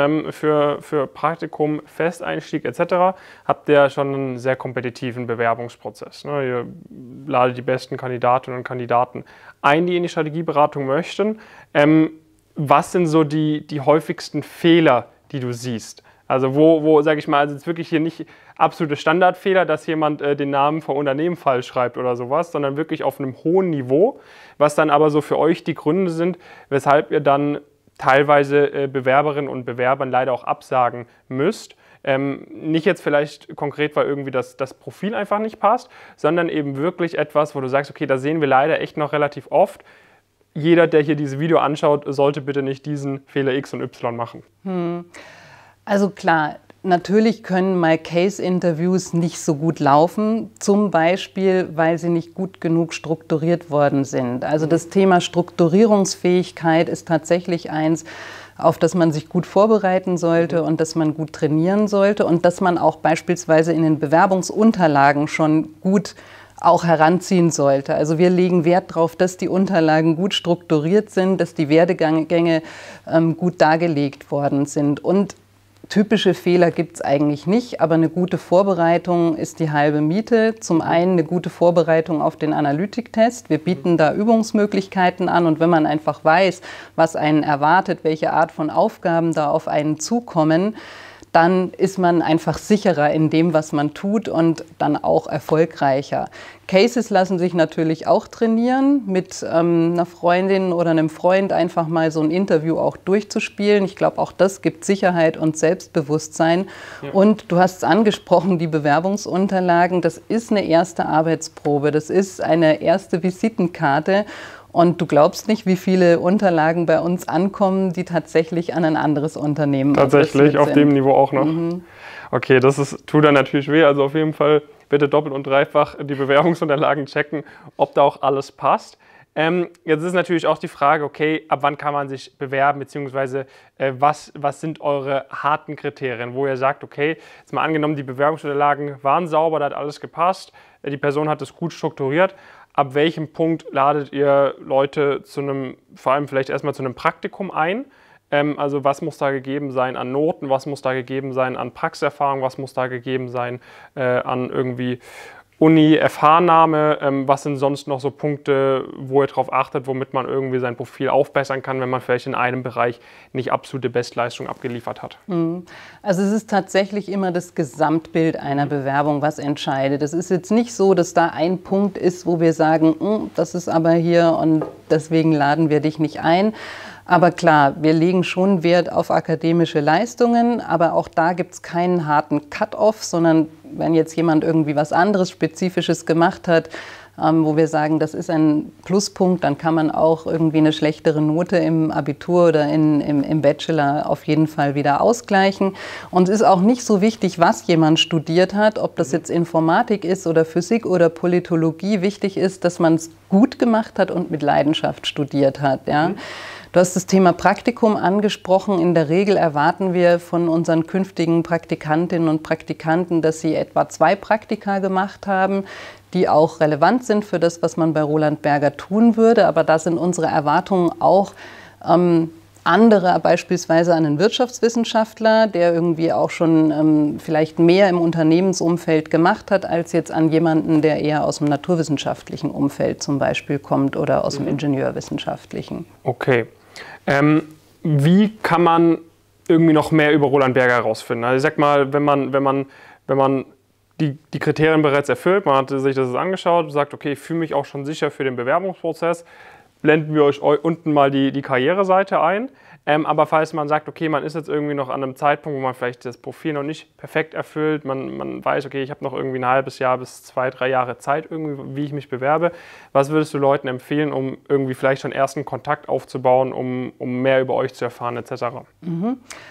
Für, für Praktikum, Festeinstieg et cetera habt ihr schon einen sehr kompetitiven Bewerbungsprozess. Ne? Ihr ladet die besten Kandidatinnen und Kandidaten ein, die in die Strategieberatung möchten. Ähm, was sind so die, die häufigsten Fehler, die du siehst? Also wo, wo sage ich mal, also jetzt wirklich hier nicht absolute Standardfehler, dass jemand äh, den Namen vom Unternehmen falsch schreibt oder sowas, sondern wirklich auf einem hohen Niveau, was dann aber so für euch die Gründe sind, weshalb ihr dann teilweise äh, Bewerberinnen und Bewerbern leider auch absagen müsst. Ähm, nicht jetzt vielleicht konkret, weil irgendwie das, das Profil einfach nicht passt, sondern eben wirklich etwas, wo du sagst, okay, da sehen wir leider echt noch relativ oft. Jeder, der hier dieses Video anschaut, sollte bitte nicht diesen Fehler X und Y machen. Hm. Also klar, natürlich können mal Case-Interviews nicht so gut laufen, zum Beispiel, weil sie nicht gut genug strukturiert worden sind. Also das Thema Strukturierungsfähigkeit ist tatsächlich eins, auf das man sich gut vorbereiten sollte und das man gut trainieren sollte und das man auch beispielsweise in den Bewerbungsunterlagen schon gut auch heranziehen sollte. Also wir legen Wert darauf, dass die Unterlagen gut strukturiert sind, dass die Werdegänge ähm, gut dargelegt worden sind. Und typische Fehler gibt es eigentlich nicht, aber eine gute Vorbereitung ist die halbe Miete. Zum einen eine gute Vorbereitung auf den Analytiktest. Wir bieten da Übungsmöglichkeiten an und wenn man einfach weiß, was einen erwartet, welche Art von Aufgaben da auf einen zukommen, dann ist man einfach sicherer in dem, was man tut und dann auch erfolgreicher. Cases lassen sich natürlich auch trainieren, mit ähm, einer Freundin oder einem Freund einfach mal so ein Interview auch durchzuspielen. Ich glaube, auch das gibt Sicherheit und Selbstbewusstsein. Ja. Und du hast es angesprochen, die Bewerbungsunterlagen, das ist eine erste Arbeitsprobe, das ist eine erste Visitenkarte. Und du glaubst nicht, wie viele Unterlagen bei uns ankommen, die tatsächlich an ein anderes Unternehmen tatsächlich auf dem Niveau auch noch. Mhm. Okay, das ist, tut dann natürlich weh. Also auf jeden Fall bitte doppelt und dreifach die Bewerbungsunterlagen checken, ob da auch alles passt. Ähm, jetzt ist natürlich auch die Frage, okay, ab wann kann man sich bewerben, beziehungsweise äh, was, was sind eure harten Kriterien, wo ihr sagt, okay, jetzt mal angenommen, die Bewerbungsunterlagen waren sauber, da hat alles gepasst, die Person hat es gut strukturiert. Ab welchem Punkt ladet ihr Leute zu einem, vor allem vielleicht erstmal zu einem Praktikum ein? Ähm, also was muss da gegeben sein an Noten, was muss da gegeben sein an Praxiserfahrung, was muss da gegeben sein äh, an irgendwie Uni, F H-Name, ähm, was sind sonst noch so Punkte, wo ihr darauf achtet, womit man irgendwie sein Profil aufbessern kann, wenn man vielleicht in einem Bereich nicht absolute Bestleistung abgeliefert hat? Also es ist tatsächlich immer das Gesamtbild einer Bewerbung, was entscheidet. Es ist jetzt nicht so, dass da ein Punkt ist, wo wir sagen, das ist aber hier und deswegen laden wir dich nicht ein. Aber klar, wir legen schon Wert auf akademische Leistungen, aber auch da gibt es keinen harten Cut-off, sondern wenn jetzt jemand irgendwie was anderes Spezifisches gemacht hat, ähm, wo wir sagen, das ist ein Pluspunkt, dann kann man auch irgendwie eine schlechtere Note im Abitur oder in, im, im Bachelor auf jeden Fall wieder ausgleichen. Und es ist auch nicht so wichtig, was jemand studiert hat, ob das jetzt Informatik ist oder Physik oder Politologie. Wichtig ist, dass man es gut gemacht hat und mit Leidenschaft studiert hat. Ja? Mhm. Du hast das Thema Praktikum angesprochen. In der Regel erwarten wir von unseren künftigen Praktikantinnen und Praktikanten, dass sie etwa zwei Praktika gemacht haben, die auch relevant sind für das, was man bei Roland Berger tun würde. Aber da sind unsere Erwartungen auch ähm, andere, beispielsweise an einen Wirtschaftswissenschaftler, der irgendwie auch schon ähm, vielleicht mehr im Unternehmensumfeld gemacht hat, als jetzt an jemanden, der eher aus dem naturwissenschaftlichen Umfeld zum Beispiel kommt oder aus dem Ingenieurwissenschaftlichen. Okay. Ähm, wie kann man irgendwie noch mehr über Roland Berger herausfinden? Also ich sag mal, wenn man, wenn man, wenn man die, die Kriterien bereits erfüllt, man hat sich das angeschaut, sagt, okay, ich fühle mich auch schon sicher für den Bewerbungsprozess, blenden wir euch unten mal die, die Karriereseite ein. Ähm, aber falls man sagt, okay, man ist jetzt irgendwie noch an einem Zeitpunkt, wo man vielleicht das Profil noch nicht perfekt erfüllt, man, man weiß, okay, ich habe noch irgendwie ein halbes Jahr bis zwei, drei Jahre Zeit, irgendwie, wie ich mich bewerbe. Was würdest du Leuten empfehlen, um irgendwie vielleicht schon ersten Kontakt aufzubauen, um, um mehr über euch zu erfahren et cetera? Mhm.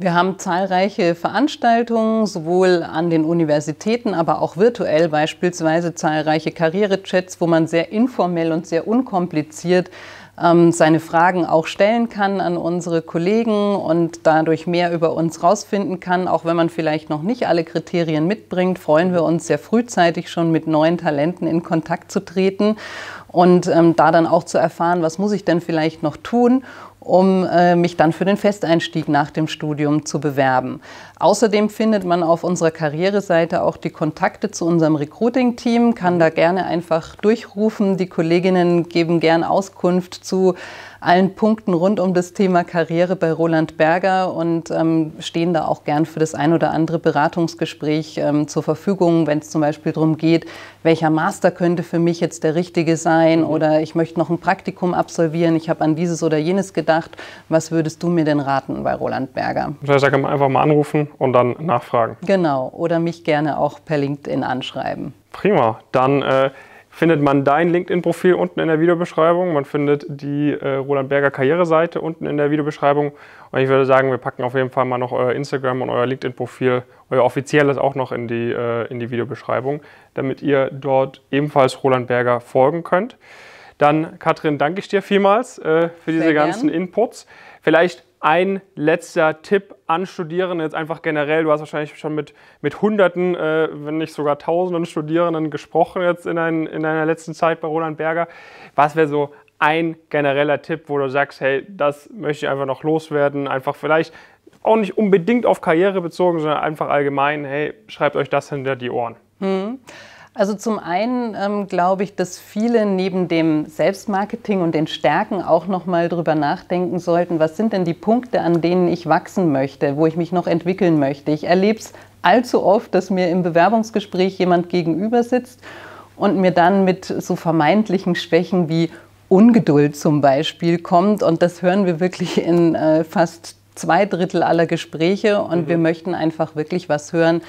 Wir haben zahlreiche Veranstaltungen, sowohl an den Universitäten, aber auch virtuell, beispielsweise zahlreiche Karrierechats, wo man sehr informell und sehr unkompliziert ähm, seine Fragen auch stellen kann an unsere Kollegen und dadurch mehr über uns rausfinden kann. Auch wenn man vielleicht noch nicht alle Kriterien mitbringt, freuen wir uns sehr frühzeitig schon mit neuen Talenten in Kontakt zu treten und ähm, da dann auch zu erfahren, was muss ich denn vielleicht noch tun, um äh, mich dann für den Festeinstieg nach dem Studium zu bewerben. Außerdem findet man auf unserer Karriereseite auch die Kontakte zu unserem Recruiting-Team, kann da gerne einfach durchrufen. Die Kolleginnen geben gern Auskunft zu allen Punkten rund um das Thema Karriere bei Roland Berger und ähm, stehen da auch gern für das ein oder andere Beratungsgespräch ähm, zur Verfügung, wenn es zum Beispiel darum geht, welcher Master könnte für mich jetzt der richtige sein oder ich möchte noch ein Praktikum absolvieren, ich habe an dieses oder jenes gedacht. Was würdest du mir denn raten bei Roland Berger? Das heißt, da kann man einfach mal anrufen und dann nachfragen. Genau, oder mich gerne auch per LinkedIn anschreiben. Prima, dann äh, findet man dein LinkedIn-Profil unten in der Videobeschreibung. Man findet die äh, Roland Berger Karriereseite unten in der Videobeschreibung. Und ich würde sagen, wir packen auf jeden Fall mal noch euer Instagram und euer LinkedIn-Profil, euer offizielles auch noch in die, äh, in die Videobeschreibung, damit ihr dort ebenfalls Roland Berger folgen könnt. Dann, Katrin, danke ich dir vielmals äh, für diese Sehr ganzen gern. Inputs. Vielleicht ein letzter Tipp an Studierende, jetzt einfach generell, du hast wahrscheinlich schon mit, mit Hunderten, äh, wenn nicht sogar Tausenden Studierenden gesprochen jetzt in, ein, in deiner letzten Zeit bei Roland Berger. Was wäre so ein genereller Tipp, wo du sagst, hey, das möchte ich einfach noch loswerden, einfach vielleicht auch nicht unbedingt auf Karriere bezogen, sondern einfach allgemein, hey, schreibt euch das hinter die Ohren. Hm. Also zum einen ähm, glaube ich, dass viele neben dem Selbstmarketing und den Stärken auch noch mal drüber nachdenken sollten, was sind denn die Punkte, an denen ich wachsen möchte, wo ich mich noch entwickeln möchte. Ich erlebe es allzu oft, dass mir im Bewerbungsgespräch jemand gegenüber sitzt und mir dann mit so vermeintlichen Schwächen wie Ungeduld zum Beispiel kommt. Und das hören wir wirklich in äh, fast zwei Drittel aller Gespräche. Und mhm. wir möchten einfach wirklich was hören,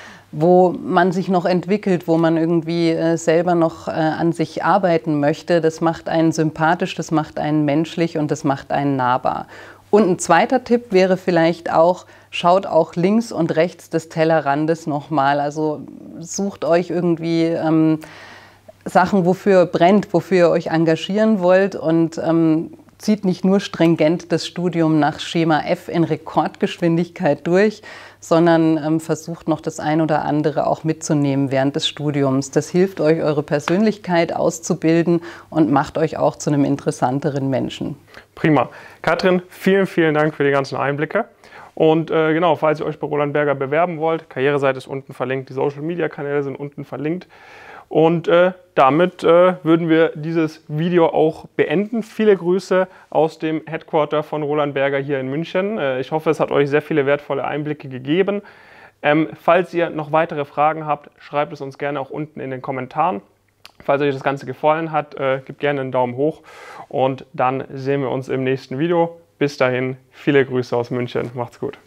wo man sich noch entwickelt, wo man irgendwie äh, selber noch äh, an sich arbeiten möchte. Das macht einen sympathisch, das macht einen menschlich und das macht einen nahbar. Und ein zweiter Tipp wäre vielleicht auch, schaut auch links und rechts des Tellerrandes nochmal. Also sucht euch irgendwie ähm, Sachen, wofür ihr brennt, wofür ihr euch engagieren wollt und ähm, zieht nicht nur stringent das Studium nach Schema F in Rekordgeschwindigkeit durch, sondern ähm, versucht noch das ein oder andere auch mitzunehmen während des Studiums. Das hilft euch, eure Persönlichkeit auszubilden und macht euch auch zu einem interessanteren Menschen. Prima. Katrin, vielen, vielen Dank für die ganzen Einblicke. Und äh, genau, falls ihr euch bei Roland Berger bewerben wollt, Karriereseite ist unten verlinkt, die Social-Media-Kanäle sind unten verlinkt. Und äh, damit äh, würden wir dieses Video auch beenden. Viele Grüße aus dem Headquarter von Roland Berger hier in München. Äh, ich hoffe, es hat euch sehr viele wertvolle Einblicke gegeben. Ähm, falls ihr noch weitere Fragen habt, schreibt es uns gerne auch unten in den Kommentaren. Falls euch das Ganze gefallen hat, äh, gebt gerne einen Daumen hoch und dann sehen wir uns im nächsten Video. Bis dahin, viele Grüße aus München. Macht's gut.